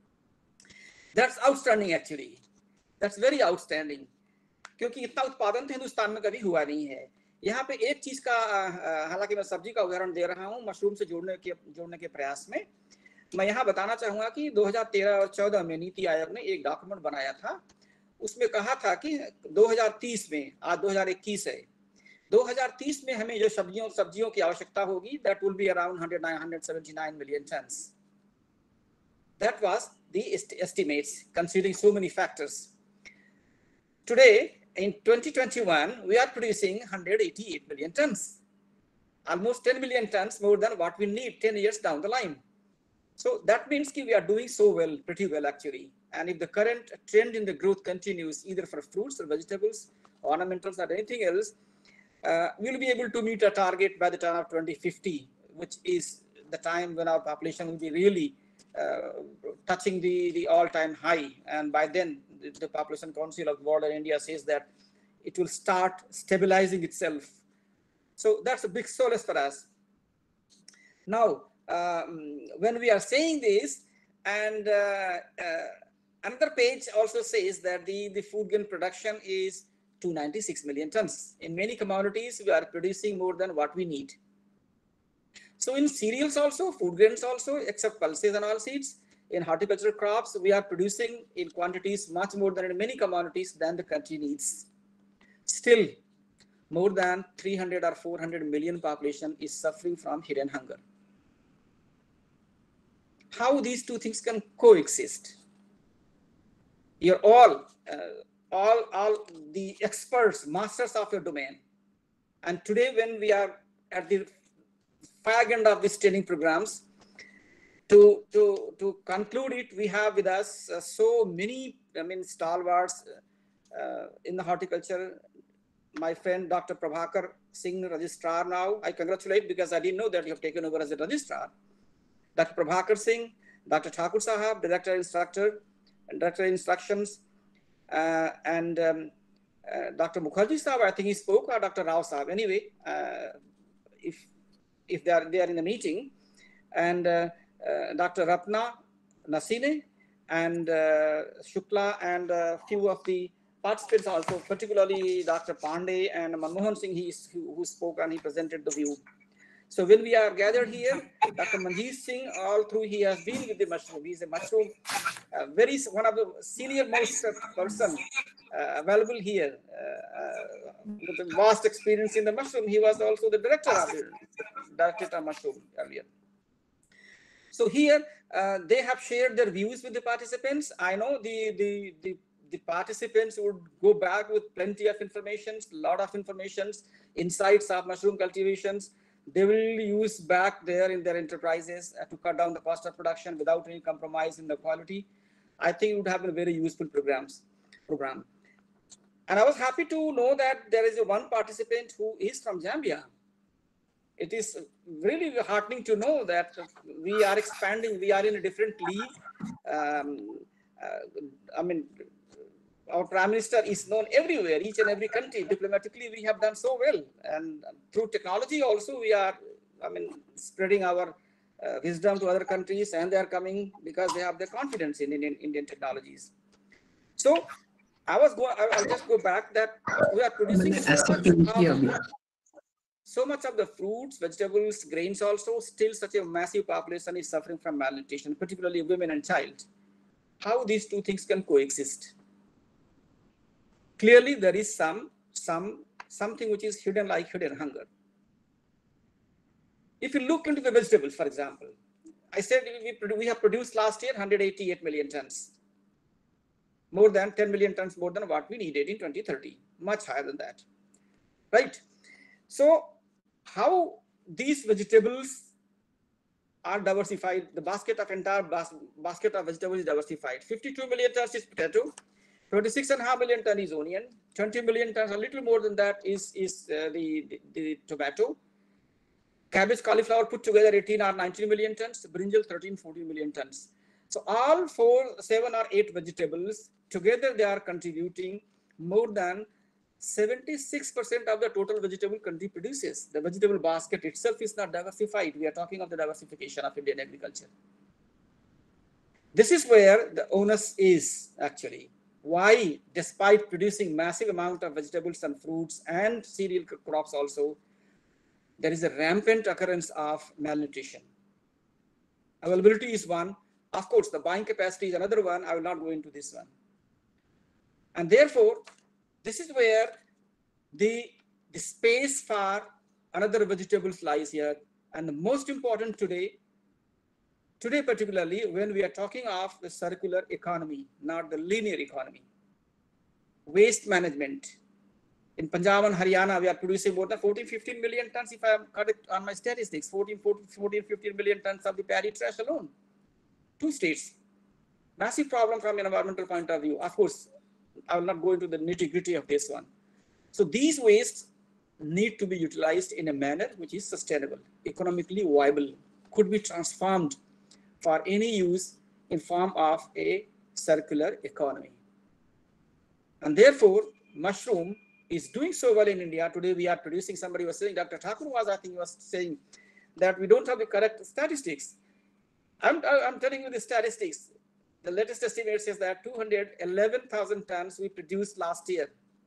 That's outstanding actually. That's very outstanding. क्योंकि इतना उत्पादन तो हिंदुस्तान में कभी हुआ नहीं है. यहाँ पे एक चीज का, हालांकि मैं सब्जी का उदाहरण दे रहा हूँ मशरूम से जोड़ने के जोड़ने के प्रयास में, मैं यहाँ बताना चाहूँगा कि दो हज़ार तेरह और चौदह में नीति आयोग ने एक डॉक्यूमेंट बनाया था. उसमें कहा था कि दो हज़ार तीस में, आज दो हज़ार इक्कीस है, दो हज़ार तीस में हमें जो सब्जियों सब्जियों की आवश्यकता होगी, that will be around one hundred seventy-nine million tons. That was the estimates considering so many factors. Today, in twenty twenty-one, we are producing one hundred eighty-eight million tons, almost ten million tons more than what we need ten years down the line. So that means that we are doing so well, pretty well actually. And if the current trend in the growth continues, either for fruits or vegetables, ornamentals or anything else, uh, we'll be able to meet a target by the time of twenty fifty, which is the time when our population will be really uh, touching the, the all-time high. And by then, the, the Population Council of the World and India says that it will start stabilizing itself. So that's a big solace for us. Now, um, when we are saying this, and uh, uh, another page also says that the, the food grain production is two hundred ninety-six million tons. In many commodities, we are producing more than what we need. So in cereals also, food grains also, except pulses and oilseeds, in horticultural crops, we are producing in quantities much more than in many commodities than the country needs. Still, more than three hundred or four hundred million population is suffering from hidden hunger. How these two things can coexist? You're all, uh, all, all the experts, masters of your domain. And today, when we are at the fag end of these training programs, to to to conclude it, we have with us uh, so many, I mean, stalwarts uh, in the horticulture. My friend Doctor Prabhakar Singh, registrar now. I congratulate, because I didn't know that you have taken over as a registrar. Doctor Prabhakar Singh, Doctor Thakur Sahab, Director Instructor, and Director Instructions, uh, and um, uh, Doctor Mukherjee Sahab, I think he spoke, or Doctor Rao Sahab. Anyway, uh, if if they are they are in the meeting, and uh, uh, Doctor Ratna Nasine and uh, Shukla, and a few of the participants also, particularly Doctor Pandey and Manmohan Singh, he is, who, who spoke and he presented the view. So when we are gathered here, Doctor Manjeet Singh, all through he has been with the mushroom. He is a mushroom, uh, very one of the senior most person uh, available here, uh, uh, with a vast experience in the mushroom. He was also the director of the director of mushroom earlier. So here uh, they have shared their views with the participants. I know the the the the participants would go back with plenty of information, lot of informations, insights of mushroom cultivations. They will use back there in their enterprises uh, to cut down the cost of production without any compromise in the quality. I think it would have been a very useful programs program. And I was happy to know that there is a one participant who is from Zambia. It is really heartening to know that we are expanding. We are in a different league. Um, uh, I mean, our Prime Minister is known everywhere, each and every country. Diplomatically, we have done so well. And through technology also, we are, I mean, spreading our uh, wisdom to other countries, and they are coming because they have their confidence in Indian, Indian technologies. So I was going, I'll just go back that we are producing so much, of, so much of the fruits, vegetables, grains also. Still such a massive population is suffering from malnutrition, particularly women and child. How these two things can coexist? Clearly, there is some, some, something which is hidden, like hidden hunger. If you look into the vegetables, for example, I said we, we have produced last year one hundred eighty-eight million tons, more than ten million tons more than what we needed in twenty thirty, much higher than that, right? So how these vegetables are diversified, the basket of entire bas basket of vegetables is diversified. fifty-two million tons is potato, twenty-six and a half million ton is onion, twenty million tons, a little more than that is, is uh, the, the, the tomato. Cabbage, cauliflower put together eighteen or nineteen million tons, brinjal thirteen, fourteen million tons. So all four, seven or eight vegetables together, they are contributing more than seventy-six percent of the total vegetable country produces. The vegetable basket itself is not diversified. We are talking of the diversification of Indian agriculture. This is where the onus is actually. Why, despite producing massive amount of vegetables and fruits and cereal crops also, there is a rampant occurrence of malnutrition. Availability is one. Of course, the buying capacity is another one. I will not go into this one. And therefore, this is where the, the space for another vegetables lies here. And the most important today, today particularly, when we are talking of the circular economy, not the linear economy, waste management. In Punjab and Haryana, we are producing more than fourteen, fifteen million tons, if I am correct on my statistics, fourteen, fourteen, fifteen million tons of the paddy trash alone. Two states. Massive problem from an environmental point of view. Of course, I will not go into the nitty-gritty of this one. So these wastes need to be utilized in a manner which is sustainable, economically viable, could be transformed for any use in form of a circular economy. And therefore, mushroom is doing so well in India. Today we are producing, somebody was saying, Doctor Thakur was, I think, was saying that we don't have the correct statistics. I'm, I'm telling you the statistics. The latest estimate says that two hundred eleven thousand tons we produced last year.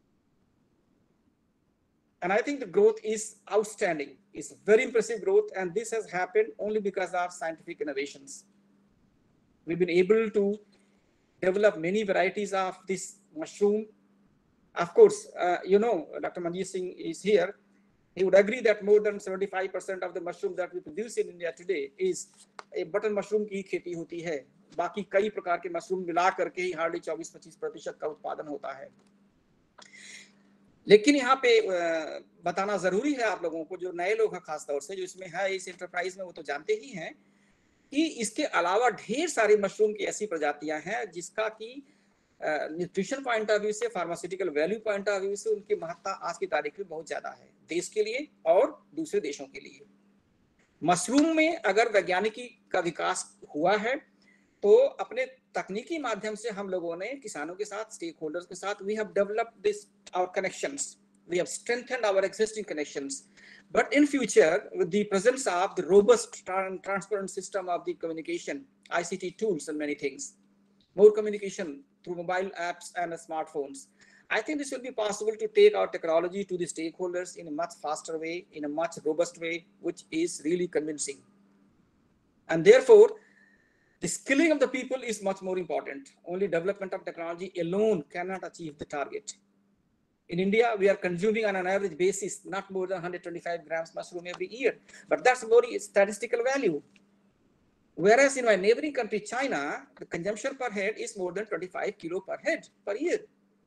And I think the growth is outstanding. It's very impressive growth. And this has happened only because of scientific innovations. We've been able to develop many varieties of this mushroom. Of course, uh, you know, Doctor Manjeet Singh is here. He would agree that more than seventy-five percent of the mushroom that we produce in India today is a button mushroom की खेती होती है. बाकी कई प्रकार के mushroom मिला करके ही हार्डली चौबीस पच्चीस प्रतिशत का उत्पादन होता है. लेकिन यहाँ पे बताना जरूरी है आप लोगों को, जो नए लोग हैं खासतौर से जो इसमें है इस एंटरप्राइज में, वो तो जानते ही हैं कि इसके अलावा ढेर सारी मशरूम की ऐसी प्रजातियां हैं जिसका कि न्यूट्रिशन पॉइंट ऑफ व्यू से, pharmaceutical value point of view से उनकी महत्ता आज की तारीख में बहुत ज्यादा है, देश के लिए और दूसरे देशों के लिए। मशरूम में अगर वैज्ञानिकी का विकास हुआ है तो अपने तकनीकी माध्यम से हम लोगों ने किसानों के साथ, स्टेक होल्डर्स के साथ, we have developed this our connections, we have strengthened our existing connections, but in future with the presence of the robust and transparent system of the communication, I C T tools and many things, more communication through mobile apps and smartphones, I think this will be possible to take our technology to the stakeholders in a much faster way, in a much robust way, which is really convincing. And therefore, the skilling of the people is much more important. Only development of technology alone cannot achieve the target. In India, we are consuming on an average basis not more than one hundred twenty-five grams mushroom every year, but that's a very statistical value. Whereas in my neighboring country, China, the consumption per head is more than twenty-five kilo per head per year.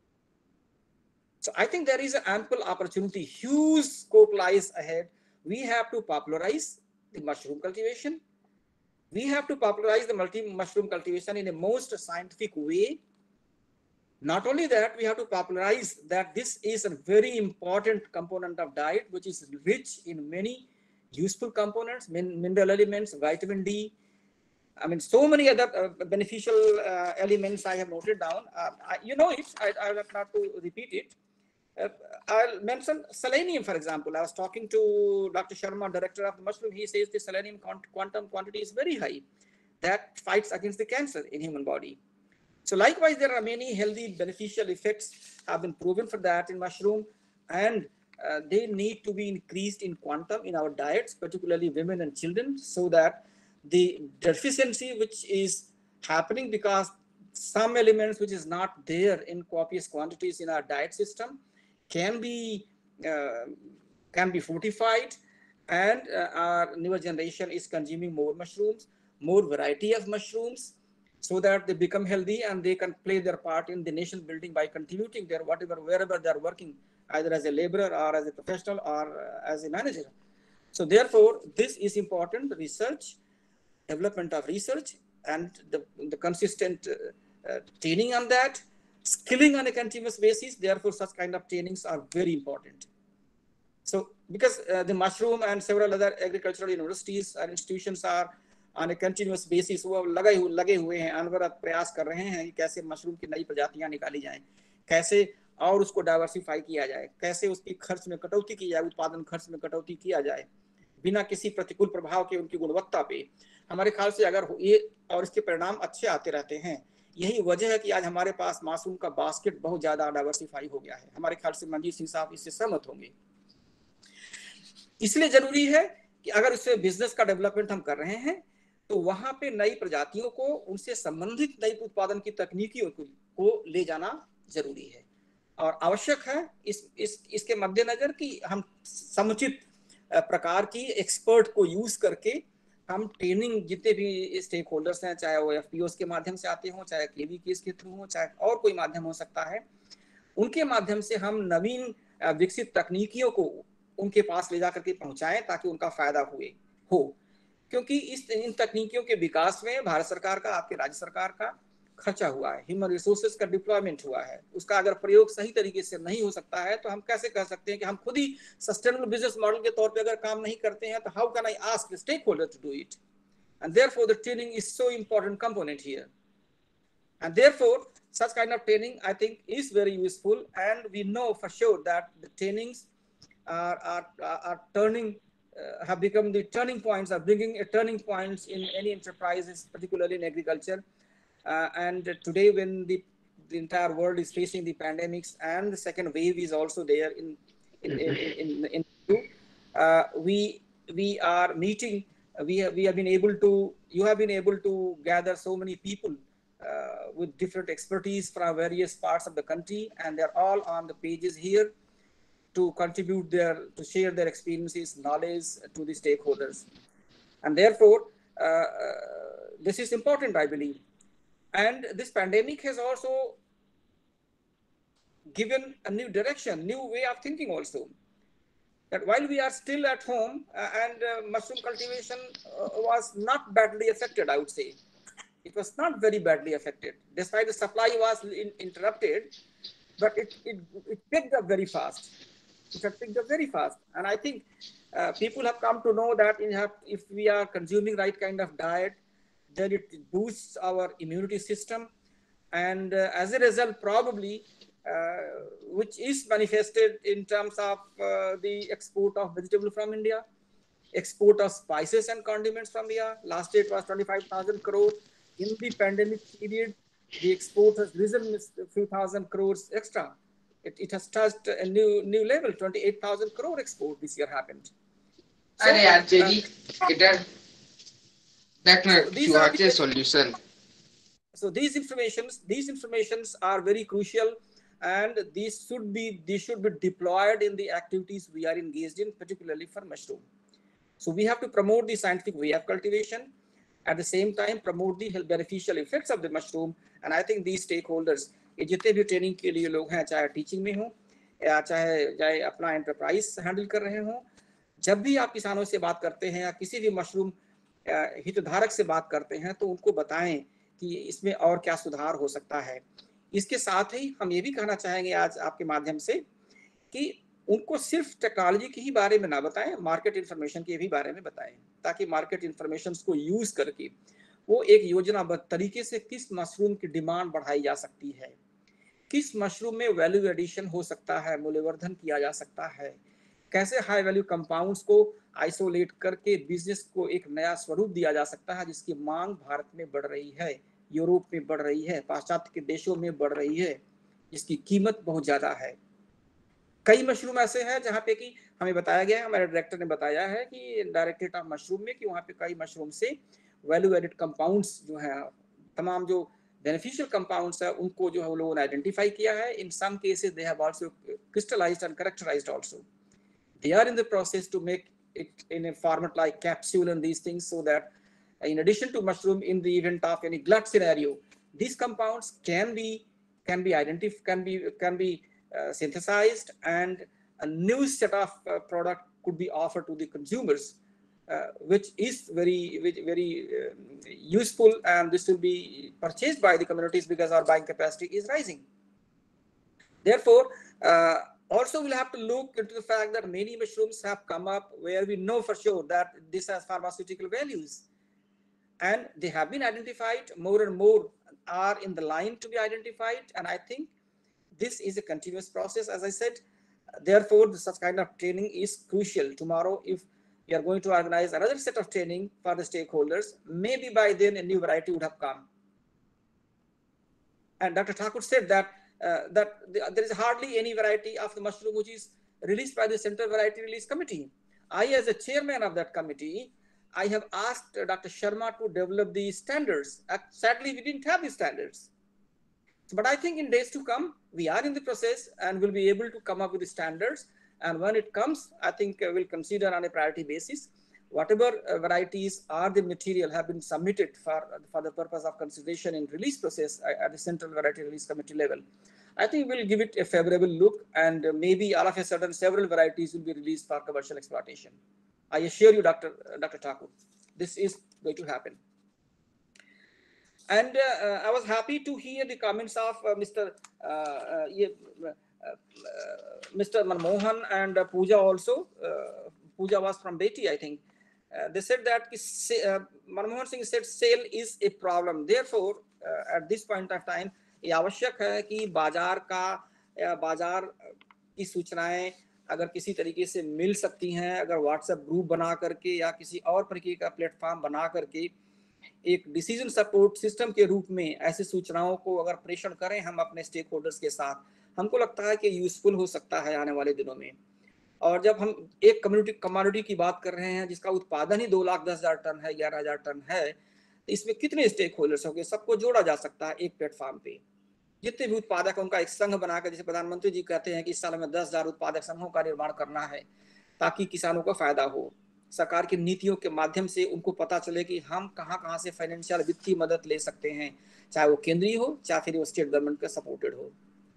So I think there is an ample opportunity, huge scope lies ahead. We have to popularize the mushroom cultivation. We have to popularize the multi-mushroom cultivation in a most scientific way. Not only that, we have to popularize that this is a very important component of diet, which is rich in many useful components, min mineral elements, vitamin D. I mean, so many other uh, beneficial uh, elements I have noted down. Uh, I, you know it, I, I will not to repeat it. Uh, I'll mention selenium, for example. I was talking to Doctor Sharma, director of the mushroom. He says the selenium quantum quantity is very high. That fights against the cancer in human body. So likewise, there are many healthy beneficial effects have been proven for that in mushroom, and uh, they need to be increased in quantum in our diets, particularly women and children, so that the deficiency which is happening because some elements which is not there in copious quantities in our diet system can be uh, can be fortified, and uh, our newer generation is consuming more mushrooms, more variety of mushrooms, so that they become healthy and they can play their part in the nation building by contributing their whatever, wherever they are working, either as a laborer or as a professional or uh, as a manager. So therefore, this is important, research, development of research, and the, the consistent uh, uh, training on that, skilling on a continuous basis. Therefore, such kind of trainings are very important. So because uh, the mushroom and several other agricultural universities and institutions are on a continuous basis, वो लगे हुए लगे हुए हैं, अनवरत प्रयास कर रहे हैं कि कैसे मशरूम की नई प्रजातियां निकाली जाएं, कैसे और उसको डाइवर्सिफाई किया जाए, कैसे उसकी खर्च में कटौती की जाए, उत्पादन खर्च में कटौती किया जाए बिना किसी प्रतिकूल प्रभाव के उनकी गुणवत्ता पे। हमारे ख्याल से अगर ये और इसके परिणाम अच्छे आते रहते हैं, यही वजह है कि आज हमारे पास मशरूम का बास्केट बहुत ज्यादा डाइवर्सिफाई हो गया है। हमारे ख्याल से मंजीत सिंह साहब इससे सहमत होंगे। इसलिए जरूरी है कि अगर इससे बिजनेस का डेवलपमेंट हम कर रहे हैं तो वहां पे नई प्रजातियों को, उनसे संबंधित नई उत्पादन की तकनीकियों को ले जाना जरूरी है और आवश्यक है। इस इस इसके मद्देनजर कि हम समुचित प्रकार की एक्सपर्ट को यूज करके हम ट्रेनिंग, जितने भी स्टेक होल्डर्स हैं, चाहे वो एफ पी ओज के माध्यम से आते हों, चाहे के वी केस के थ्रू हो, चाहे और कोई माध्यम हो सकता है, उनके माध्यम से हम नवीन विकसित तकनीकियों को उनके पास ले जाकर के पहुंचाएं ताकि उनका फायदा हुए हो। क्योंकि इस इन तकनीकियों के विकास में भारत सरकार का, आपके राज्य सरकार का खर्चा हुआ है, ह्यूमन रिसोर्सेज का डिप्लॉयमेंट हुआ है। उसका अगर प्रयोग सही तरीके से नहीं हो सकता है तो हम कैसे कह सकते हैं कि हम खुद ही सस्टेनेबल बिजनेस मॉडल के तौर पे अगर काम नहीं करते हैं तो how can I ask the stake holder to do it? And therefore the training is so important component here, and therefore such kind of training I think is very useful, and we know for sure that the trainings are are are turning uh, have become the turning points, are bringing a turning points in any enterprises, particularly in agriculture. Uh, and today, when the, the entire world is facing the pandemics and the second wave is also there in in in, in, in, in uh, we we are meeting. We have we have been able to. You have been able to gather so many people uh, with different expertise from various parts of the country, and they're all on the pages here to contribute their to share their experiences, knowledge to the stakeholders, and therefore uh, uh, this is important, I believe. And this pandemic has also given a new direction, new way of thinking also. That while we are still at home uh, and uh, mushroom cultivation uh, was not badly affected, I would say. It was not very badly affected, despite the supply was in, interrupted, but it, it, it picked up very fast. It had picked up very fast. And I think uh, people have come to know that in have, if we are consuming right kind of diet, then it boosts our immunity system. And uh, as a result, probably, uh, which is manifested in terms of uh, the export of vegetable from India, export of spices and condiments from India. Last year it was twenty-five thousand crore. In the pandemic period, the export has risen a few thousand crores extra. It, it has touched a new new level, twenty-eight thousand crore export this year happened. So, अरे यार JD इधर देख ना so these are QR के solution So these informations, these informations are very crucial, and these should be these should be deployed in the activities we are engaged in, particularly for mushroom. So we have to promote the scientific way of cultivation, at the same time promote the beneficial effects of the mushroom. And I think these stakeholders, ये जितने भी training के लिए लोग हैं, चाहे teaching में हो या चाहे चाहे अपना एंटरप्राइज हैंडल कर रहे हो, जब भी आप किसानों से बात करते हैं या किसी भी मशरूम हितधारक से बात करते हैं, तो उनको बताएं कि इसमें और क्या सुधार हो सकता है। इसके साथ ही हम ये भी कहना चाहेंगे आज आपके माध्यम से कि उनको सिर्फ टेक्नोलॉजी के ही बारे में ना बताएं, मार्केट इंफॉर्मेशन के भी बारे में बताएं, ताकि मार्केट इंफॉर्मेशन को यूज करके वो एक योजनाबद्ध तरीके से किस मशरूम की डिमांड बढ़ाई जा सकती है, किस मशरूम में वैल्यू एडिशन हो सकता है, मूल्यवर्धन किया जा सकता है, कैसे हाई वैल्यू कंपाउंड्स को आइसोलेट करके बिजनेस को एक नया स्वरूप दिया जा सकता है, जिसकी मांग भारत में बढ़ रही है, यूरोप में बढ़ रही है, पाश्चात्य के देशों में बढ़ रही है, जिसकी कीमत बहुत ज्यादा है। कई मशरूम ऐसे हैं जहाँ पे कि हमें बताया गया है, हमारे डायरेक्टर ने बताया है कि डायरेक्टरेट ऑफ मशरूम में कि वहाँ पे कई मशरूम से वैल्यू एडेड कंपाउंड्स जो हैं, तमाम जो बेनिफिशियल कंपाउंड्स है उनको जो है वो लोगों ने आइडेंटिफाई किया है। In some cases they have also crystallized and characterized also. They are in the process to make it in a format like capsule and these things, so that in addition to mushroom, in the event of any glut scenario, these compounds can be can be identified, can be can be uh, synthesized, and a new set of uh, product could be offered to the consumers, uh, which is very very, very uh, useful, and this will be purchased by the communities because our buying capacity is rising. Therefore, uh, also we'll have to look into the fact that many mushrooms have come up where we know for sure that this has pharmaceutical values, and they have been identified. More and more are in the line to be identified, and I think this is a continuous process, as I said. Therefore, such kind of training is crucial. Tomorrow, if we are going to organize another set of training for the stakeholders, maybe by then a new variety would have come. And Doctor Thakur said that Uh, that the, there is hardly any variety of the mushroom which is released by the Central Variety Release Committee. I, as a chairman of that committee, I have asked uh, Doctor Sharma to develop the standards. Uh, sadly, we didn't have the standards. But I think in days to come, we are in the process and will be able to come up with the standards. And when it comes, I think uh, we'll consider on a priority basis whatever uh, varieties are the material have been submitted for, for the purpose of consideration in release process at the Central Variety Release Committee level. I think we'll give it a favorable look, and uh, maybe all of a sudden several varieties will be released for commercial exploitation. I assure you, Doctor Uh, Doctor Thakur, this is going to happen. And uh, uh, I was happy to hear the comments of uh, Mister Uh, uh, uh, uh, Mister Manmohan and uh, Pooja also. Uh, Pooja was from Beti, I think. Uh, they said that uh, Manmohan Singh said sale is a problem. Therefore, uh, at this point of time, ये आवश्यक है कि बाजार का या बाजार की सूचनाएं अगर किसी तरीके से मिल सकती हैं, अगर व्हाट्सएप ग्रुप बना करके या किसी और प्रकार का प्लेटफॉर्म बना करके एक डिसीजन सपोर्ट सिस्टम के रूप में ऐसी सूचनाओं को अगर प्रेषण करें हम अपने स्टेक होल्डर्स के साथ, हमको लगता है कि यूजफुल हो सकता है आने वाले दिनों में। और जब हम एक कम्युनिटी कमोडिटी की बात कर रहे हैं जिसका उत्पादन ही दो लाख दस हजार टन है, ग्यारह हजार टन है, तो इसमें कितने स्टेक होल्डर्स होंगे, सबको जोड़ा जा सकता है एक प्लेटफॉर्म पे। जितने भी उत्पादक उनका एक संघ बनाकर, जैसे प्रधानमंत्री जी कहते हैं कि इस साल में दस हजार उत्पादक संघों का निर्माण करना है ताकि किसानों को फायदा हो। सरकार की नीतियों के माध्यम से उनको पता चले कि हम कहाँ कहाँ से फाइनेंशियल वित्तीय मदद ले सकते हैं, चाहे वो केंद्रीय हो चाहे फिर वो स्टेट गवर्नमेंट का सपोर्टेड हो।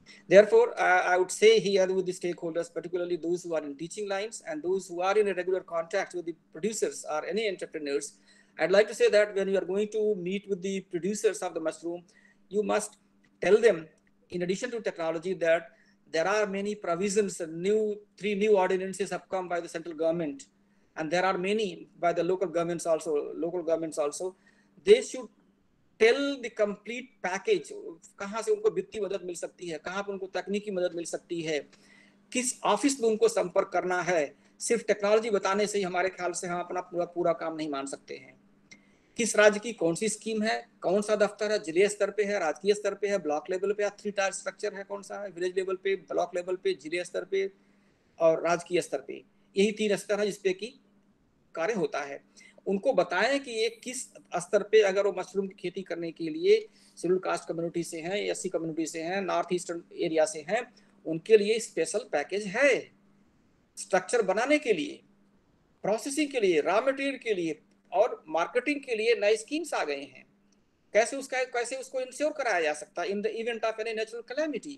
Therefore, uh, I would say here with the stakeholders, particularly those who are in teaching lines and those who are in a regular contact with the producers or any entrepreneurs, I'd like to say that when you are going to meet with the producers of the mushroom, you must tell them, in addition to technology, that there are many provisions, new three new ordinances have come by the central government, and there are many by the local governments also, local governments also. They should tell the complete package, कहाँ से उनको वित्तीय मदद मिल सकती है, कहाँ पर उनको तकनीकी मदद मिल सकती है, किस ऑफिस में उनको संपर्क करना है। सिर्फ टेक्नोलॉजी बताने से ही हमारे ख्याल से हम अपना पूरा पूरा काम नहीं मान सकते हैं। किस राज्य की कौन सी स्कीम है, कौन सा दफ्तर है, जिले स्तर पे है, राज्य स्तर पे है, ब्लॉक लेवल पे, थ्री टायर स्ट्रक्चर है, कौन सा है, विलेज लेवल पे, ब्लॉक लेवल पे, जिले स्तर पे और राज्य स्तर पे, यही तीन स्तर है जिसपे की कार्य होता है। उनको बताएं कि ये किस स्तर पे अगर वो मशरूम की खेती करने के लिए शेड्यूल कास्ट कम्युनिटी से हैं, एससी कम्युनिटी से हैं, नॉर्थ ईस्टर्न एरिया से हैं, उनके लिए स्पेशल पैकेज है स्ट्रक्चर बनाने के लिए, प्रोसेसिंग के लिए, रॉ मटेरियल के लिए और मार्केटिंग के लिए नए स्कीम्स आ गए हैं। कैसे उसका कैसे उसको इंश्योर कराया जा सकता है in the event of any natural calamity.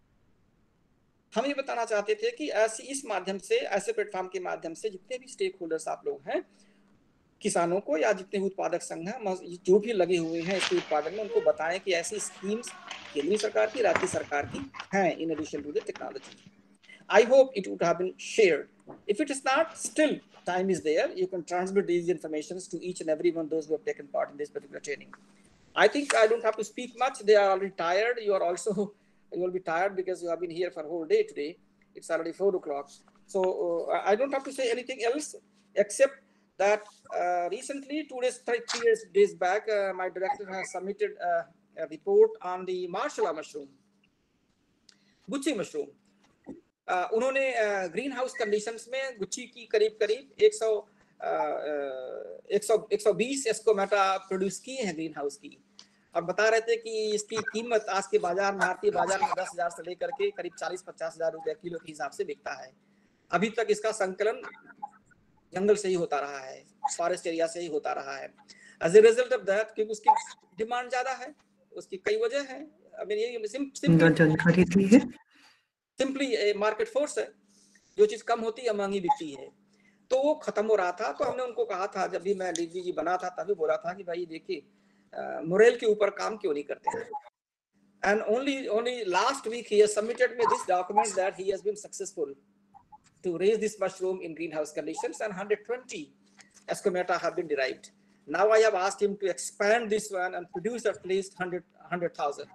हम ये बताना चाहते थे कि ऐसे इस माध्यम से, ऐसे प्लेटफॉर्म के माध्यम से जितने भी स्टेक होल्डर्स आप लोग हैं, किसानों को या जितने उत्पादक संघ हैं, जो भी लगे हुए हैं इसके उत्पादन में, उनको बताएं कि ऐसी स्कीम्स केंद्रीय सरकार की, राज्य सरकार की हैं in addition to the technology. I hope it would have been shared. If it is not, still time is there. You can transmit these informations to each and every one those who have taken part in this particular training. I think I don't have to speak much. They are already tired. You are also, you will be tired because you have been here for a whole day today. It's already four o'clock. So uh, I don't have to say anything else except that uh, recently, two days, three, three years, days back, uh, my director has submitted uh, a report on the Marshalla mushroom, guchhi mushroom. Uh, उन्होंने greenhouse conditions में गुच्छी की करीब करीब एक सौ एक सौ एक सौ बीस एस्कोमेटा प्रोड्यूस किए हैं ग्रीन हाउस की, और बता रहे थे कि इसकी कीमत आज के बाजार में, भारतीय बाजार में दस हजार से लेकर के करीब चालीस पचास हजार रुपए किलो के हिसाब से बिकता है। अभी तक इसका संकलन जंगल से ही होता रहा है, फॉरेस्ट एरिया से ही होता रहा है। As a result of that, क्योंकि उसकी डिमांड ज्यादा है, उसकी कई वजह है। अब ये जानकारी दी है, सिंपली मार्केट फोर्स है, जो चीज कम होती है महंगी बिकती है, तो वो खत्म हो रहा था। तो हमने उनको कहा था, जब भी मैं डीजी जी बना था तभी बोला था कि भाई देखिए मोरेल के ऊपर काम क्यों नहीं करते हैं। And only only last week he has submitted me this document that he has been successful to raise this mushroom in greenhouse conditions, and one hundred twenty escomata have been derived. Now I have asked him to expand this one and produce at least one hundred thousand.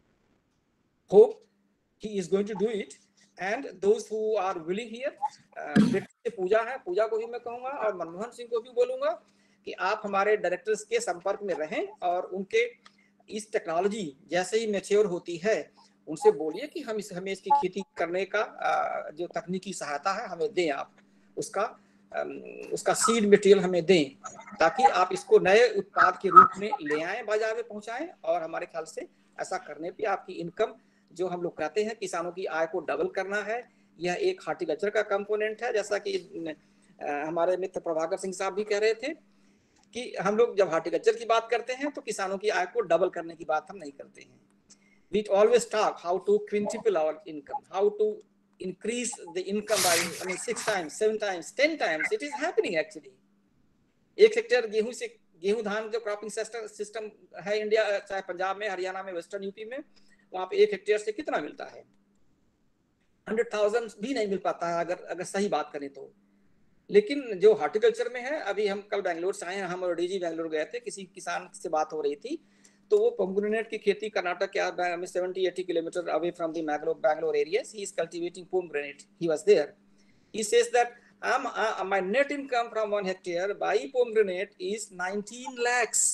Hope he is going to do it, and those who are willing here, uh, Puja है, पूजा को भी मैं कहूँगा और मनमोहन सिंह को भी बोलूँगा कि आप हमारे डायरेक्टर्स के संपर्क में रहें और उनके इस टेक्नोलॉजी जैसे ही मैच्योर होती है उनसे बोलिए कि हम इस हमें इसकी खेती करने का जो तकनीकी सहायता है हमें दें, आप उसका उसका सीड मटेरियल हमें दें, ताकि आप इसको नए उत्पाद के रूप में ले आएं, बाजार में पहुंचाएं। और हमारे ख्याल से ऐसा करने पे आपकी इनकम, जो हम लोग कहते हैं किसानों की आय को डबल करना है, यह एक हार्टिकल्चर का कंपोनेंट है। जैसा कि हमारे मित्र प्रभाकर सिंह साहब भी कह रहे थे कि हम लोग जब हार्टिकल्चर की बात करते हैं तो किसानों की आय को डबल करने की बात हम नहीं करते हैं। We always talk how to quintuple our income, how to increase the income by I mean six times, seven times, ten times. It is happening actually. एक हेक्टेयर गेहूं से गेहूं धान जो क्रॉपिंग सिस्टम है इंडिया, चाहे पंजाब में, हरियाणा में, वेस्टर्न यूपी में, वहां पे एक हेक्टेयर से कितना मिलता है? हंड्रेड थाउजेंड भी नहीं मिल पाता है अगर अगर सही बात करें तो। लेकिन जो हार्टिकल्चर में है, अभी हम कल बैंगलोर से आए हैं, हम और डीजी बैंगलोर गए थे, किसी किसान से बात हो रही थी, तो वो पोमग्रेनेट की खेती कर्नाटक के में seventy eighty kilometre away from the Bangalore Bangalore areas, he is cultivating pomegranate. He was there. He says that um, uh, my net income from one hectare by pomegranate is nineteen lakhs.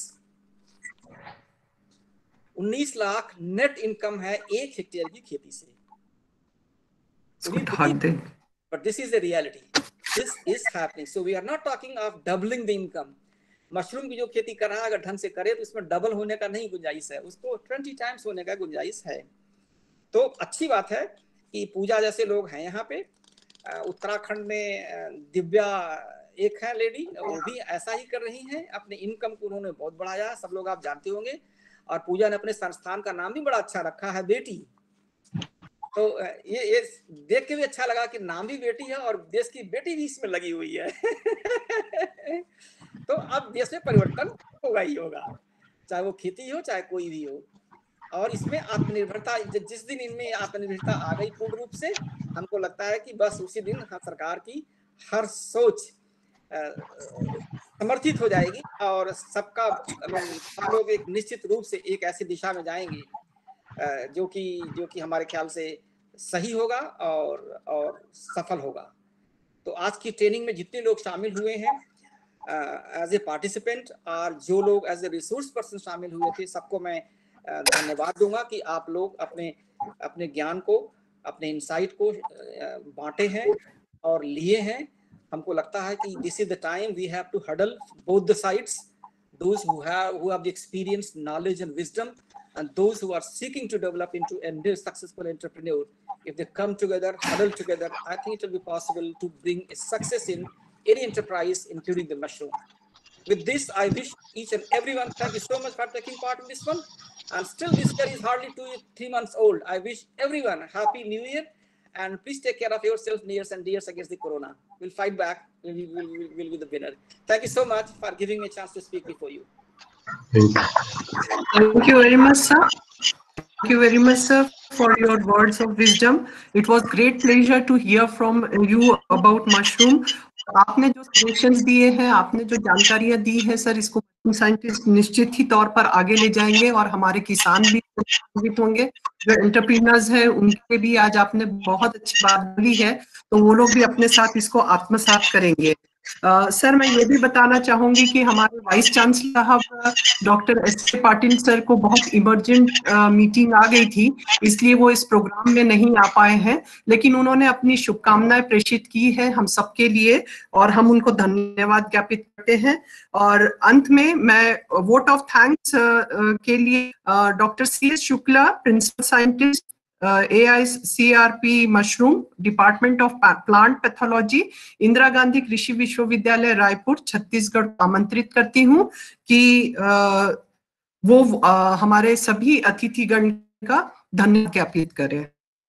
उन्नीस lakh net income है एक hectare की खेती से। But this is the reality. This is happening. So we are not talking of doubling the income. Mushroom की जो खेती कर रहा है अगर ढंग से करे तो इसमें डबल होने का नहीं गुंजाइश है, उसको ट्वेंटी टाइम्स होने का गुंजाइश है। तो अच्छी बात है कि पूजा जैसे लोग हैं यहाँ पे। उत्तराखंड में दिव्या एक है लेडी, वो भी ऐसा ही कर रही हैं, अपने इनकम को उन्होंने बहुत बढ़ाया, सब लोग आप जानते होंगे। और पूजा ने अपने संस्थान का नाम भी बड़ा अच्छा रखा है, बेटी। तो ये ये देख के भी अच्छा लगा कि नाम भी बेटी है और देश की बेटी भी इसमें लगी हुई है। तो अब देश में परिवर्तन होगा ही होगा, चाहे वो खेती हो चाहे कोई भी हो। और इसमें आत्मनिर्भरता, जिस दिन इनमें आत्मनिर्भरता आ गई पूर्ण रूप से, हमको लगता है कि बस उसी दिन सरकार की हर सोच समर्थित हो जाएगी और सबका हम लोग एक निश्चित रूप से एक ऐसी दिशा में जाएंगे जो कि जो कि हमारे ख्याल से सही होगा और और सफल होगा। तो आज की ट्रेनिंग में जितने लोग शामिल हुए हैं एज ए पार्टिसिपेंट और जो लोग एज ए रिसोर्स पर्सन शामिल हुए थे, सबको मैं धन्यवाद दूंगा कि आप लोग अपने अपने ज्ञान को, अपने इंसाइट को बांटे हैं और लिए हैं। हमको लगता है कि this is the time we have to huddle both the sides, those who have who have the experience, knowledge and wisdom, and those who are seeking to develop into a successful entrepreneur. If they come together, huddle together, I think it will be possible to bring a success in any enterprise, including the mushroom. With this, I wish each and everyone, thank you so much for taking part in this one. And still this year is hardly two, three months old. I wish everyone happy new year, and please take care of yourself, nears and dears, against the corona. We'll fight back. We'll, we'll, we'll, we'll be the winner. Thank you so much for giving me a chance to speak before you. Thank you very much, sir. Thank you very much, sir, for your words of wisdom. It was great pleasure to hear from you about mushroom. आपने जो suggestions दिए हैं, आपने जो जानकारियां दी है sir, इसको scientist निश्चित ही तौर पर आगे ले जाएंगे और हमारे किसान भी लाभान्वित होंगे। जो एंटरप्रेन्योर्स हैं उनके भी आज आपने बहुत अच्छी बात बोली है, तो वो लोग भी अपने साथ इसको आत्मसात करेंगे। Uh, सर मैं ये भी बताना चाहूंगी कि हमारे वाइस चांसलर साहब doctor S K Patil sir को बहुत इमरजेंट मीटिंग आ गई थी, इसलिए वो इस प्रोग्राम में नहीं आ पाए हैं, लेकिन उन्होंने अपनी शुभकामनाएं प्रेषित की है हम सबके लिए और हम उनको धन्यवाद ज्ञापित करते हैं। और अंत में मैं वोट ऑफ थैंक्स के लिए doctor C S Shukla, principal scientist A I C R P mushroom, department of plant pathology, Indira Gandhi Krishi Vishwavidyalaya Raipur Chhattisgarh को आमंत्रित करती हूं कि आ, वो आ, हमारे सभी अतिथिगण का धन्यवाद ज्ञापित करें।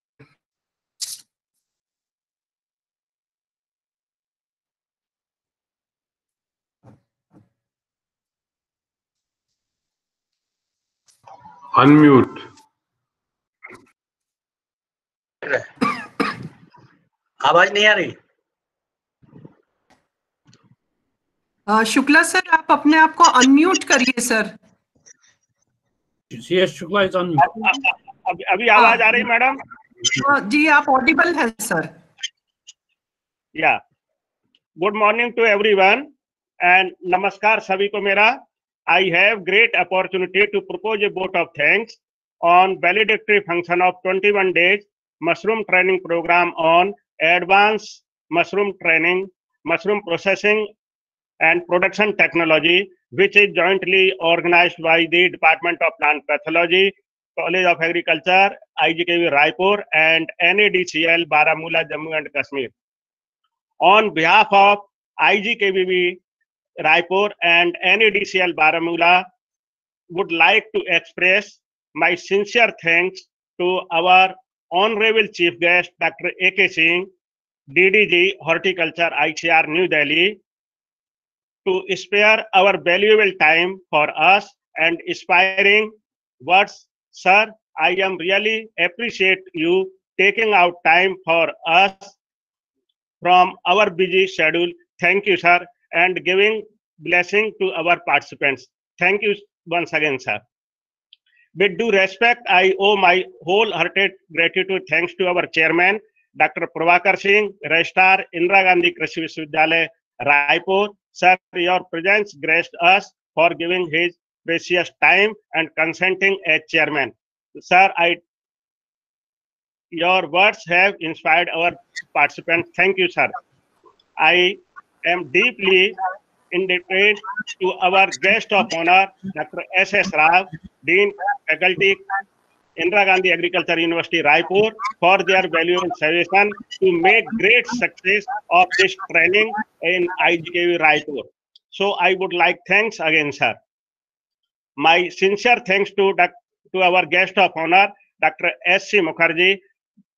अनम्यूट। आवाज नहीं आ रही। शुक्ला सर आप अपने आप को अनम्यूट करिए sir. C S Shukla is unmute. अभी अभी आवाज आ रही मैडम? जी आप ऑडिबल हैं सर। या good morning to everyone and नमस्कार सभी को मेरा। I have great opportunity to propose a vote of thanks on valedictory function of twenty one days mushroom training program on advanced mushroom training, mushroom processing and production technology, which is jointly organized by the Department of Plant Pathology, College of Agriculture, I G K V Raipur and N A D C L Baramulla, Jammu and Kashmir. On behalf of I G K V Raipur and N A D C L Baramulla, would like to express my sincere thanks to our Honorable Chief Guest Doctor A K Singh, D D G Horticulture I C R New Delhi, to spare our valuable time for us and inspiring words. Sir, I am really appreciate you taking out time for us from our busy schedule. Thank you, sir, and giving blessing to our participants. Thank you once again, sir. With due respect, I owe my wholehearted gratitude thanks to our chairman, Doctor Prabhakar Singh, Registrar, Indira Gandhi Krishi Vishwavidyalaya, Raipur. Sir, your presence graced us for giving his precious time and consenting as chairman. Sir, I, your words have inspired our participants. Thank you, sir. I am deeply indebted to our guest of honor, Doctor S S Rao, Dean Faculty, Indira Gandhi Agriculture University, Raipur, for their valuable suggestion to make great success of this training in I G K V Raipur. So I would like thanks again, sir. My sincere thanks to, to our guest of honor, Doctor S C Mukherjee,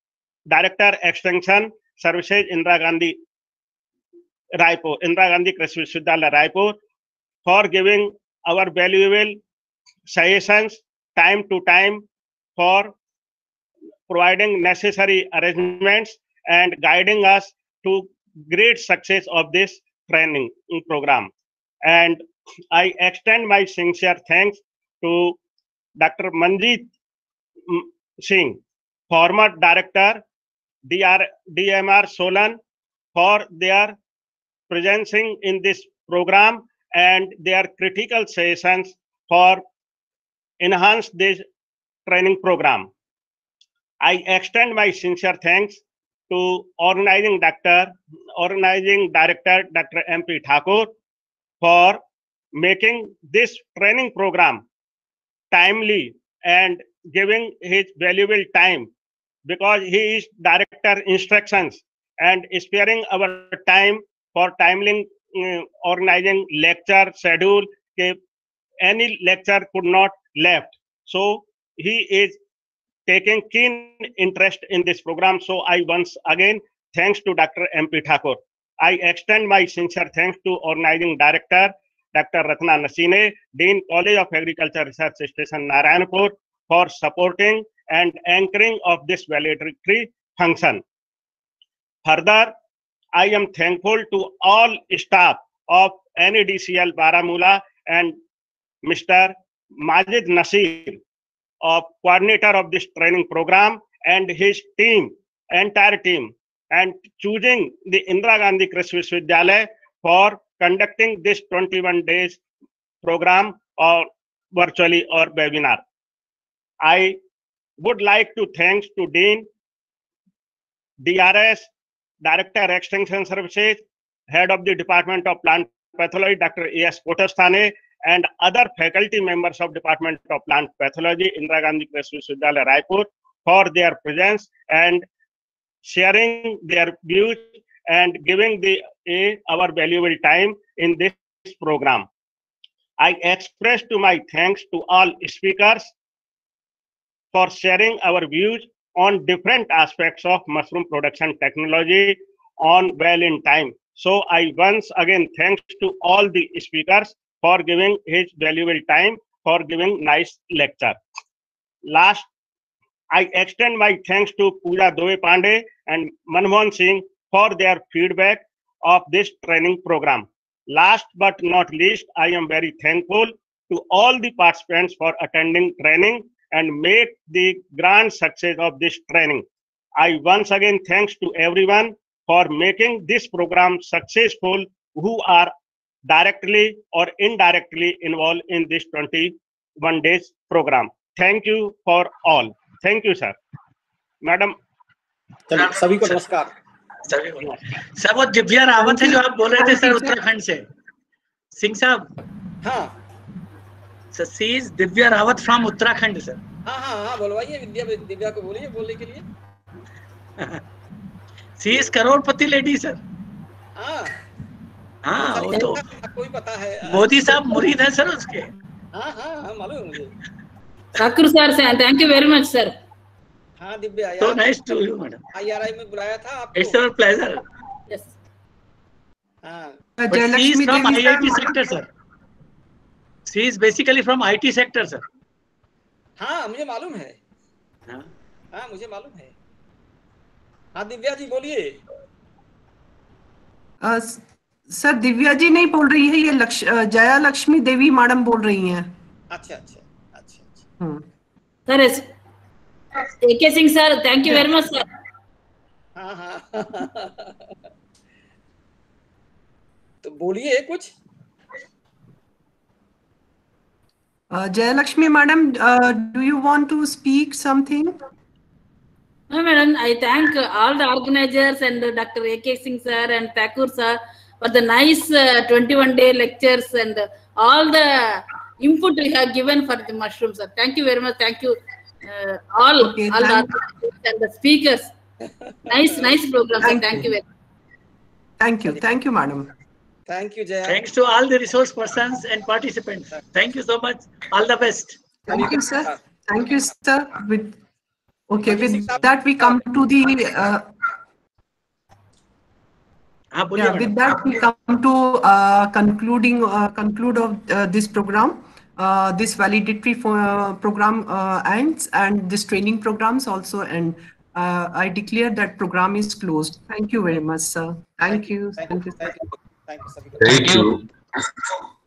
Director Extension Services, Indira Gandhi Raipur, Indira Gandhi Krishi Vishwavidyalaya Raipur, for giving our valuable suggestions time to time, for providing necessary arrangements and guiding us to great success of this training program. And I extend my sincere thanks to Doctor Manjeet Singh, former Director, D R, D M R Solan, for their presence in this program and their critical sessions for enhance this training program. I extend my sincere thanks to organizing doctor, organizing director, Doctor M P Thakur, for making this training program timely and giving his valuable time, because he is director instructions and sparing our time for timely uh, organizing lecture schedule. Any lecture could not left. So he is taking keen interest in this program. So I once again thanks to Doctor M P Thakur. I extend my sincere thanks to organizing director, Doctor Ratna Nasine, Dean College of Agriculture Research Station Narayanpur, for supporting and anchoring of this valedictory function. Further, I am thankful to all staff of N A D C L Baramulla and Mister Majid Nasir, of coordinator of this training program, and his team, entire team, and choosing the Indira Gandhi Krishi Vishwavidyalaya for conducting this twenty-one days program or virtually or webinar. I would like to thanks to Dean, D R S, Director Extension Services, Head of the Department of Plant Pathology, Doctor A S Kotasthane, and other faculty members of Department of Plant Pathology, Indira Gandhi Krishi Vishwavidyalaya Raipur, for their presence and sharing their views and giving the a, our valuable time in this program. I express to my thanks to all speakers for sharing our views on different aspects of mushroom production technology on well in time. So I once again thanks to all the speakers for giving his valuable time, for giving nice lecture. Last, I extend my thanks to Pooja Dove Pandey and Manmohan Singh for their feedback of this training program. Last but not least, I am very thankful to all the participants for attending training and make the grand success of this training. I once again thanks to everyone for making this program successful who are directly or indirectly involved in this twenty-one days program. Thank you for all. Thank you, sir. Madam. सभी को नमस्कार। सभी को sir, वो दिव्या रावत है जो आप बोल रहे थे सर, उत्तराखंड से। सिंह साहब। हाँ sir, she is Divya Rawat from Uttarakhand sir. हाँ हाँ हाँ बोलवाइए, विद्या दिव्या को बोलिए बोलने के लिए। She is crorepati lady sir. हाँ हाँ वो तो कोई पता है, मोदी साहब मुरीद है सर उसके। हाँ हाँ हाँ मालूम है मुझे। Thakur sir, thank you very much sir. हाँ Divya, so nice to you madam. I R I में बुलाया था आपको। It's our pleasure. Yes. हाँ। But she is from I I T sector sir. She is basically from I T sector sir. हाँ मुझे मालूम है। हाँ हाँ मुझे मालूम है। हाँ दिव्या जी बोलिए। सर दिव्या जी नहीं बोल रही है, ये लक्ष, जया लक्ष्मी देवी मैडम बोल रही हैं। अच्छा अच्छा अच्छा अच्छा। Sir A K Singh sir, thank you very much sir. हाँ हाँ तो बोलिए कुछ। Jayalakshmi madam, do you want to speak something? No, madam, I thank all the organizers and Doctor A K Singh sir and Thakur sir for the nice uh, twenty-one day lectures and all the input you have given for the mushrooms. Sir. Thank you very much. Thank you uh, all, okay, all the organizers and the speakers. Nice, nice program. Thank, sir. Thank you. you very much. Thank you. Thank you, madam. Thank you, Jaya. Thanks to all the resource persons and participants. Thank you so much. All the best. Thank you, sir. Thank you, sir. With Okay, with that we come to the. Uh, yeah, with that we come to uh, concluding uh, conclude of uh, this program. Uh, this validatory for, uh, program uh, ends, and this training programs also end. Uh, I declare that program is closed. Thank you very much, sir. Thank, you. Thank you. Thank you. Thank you. Thank you.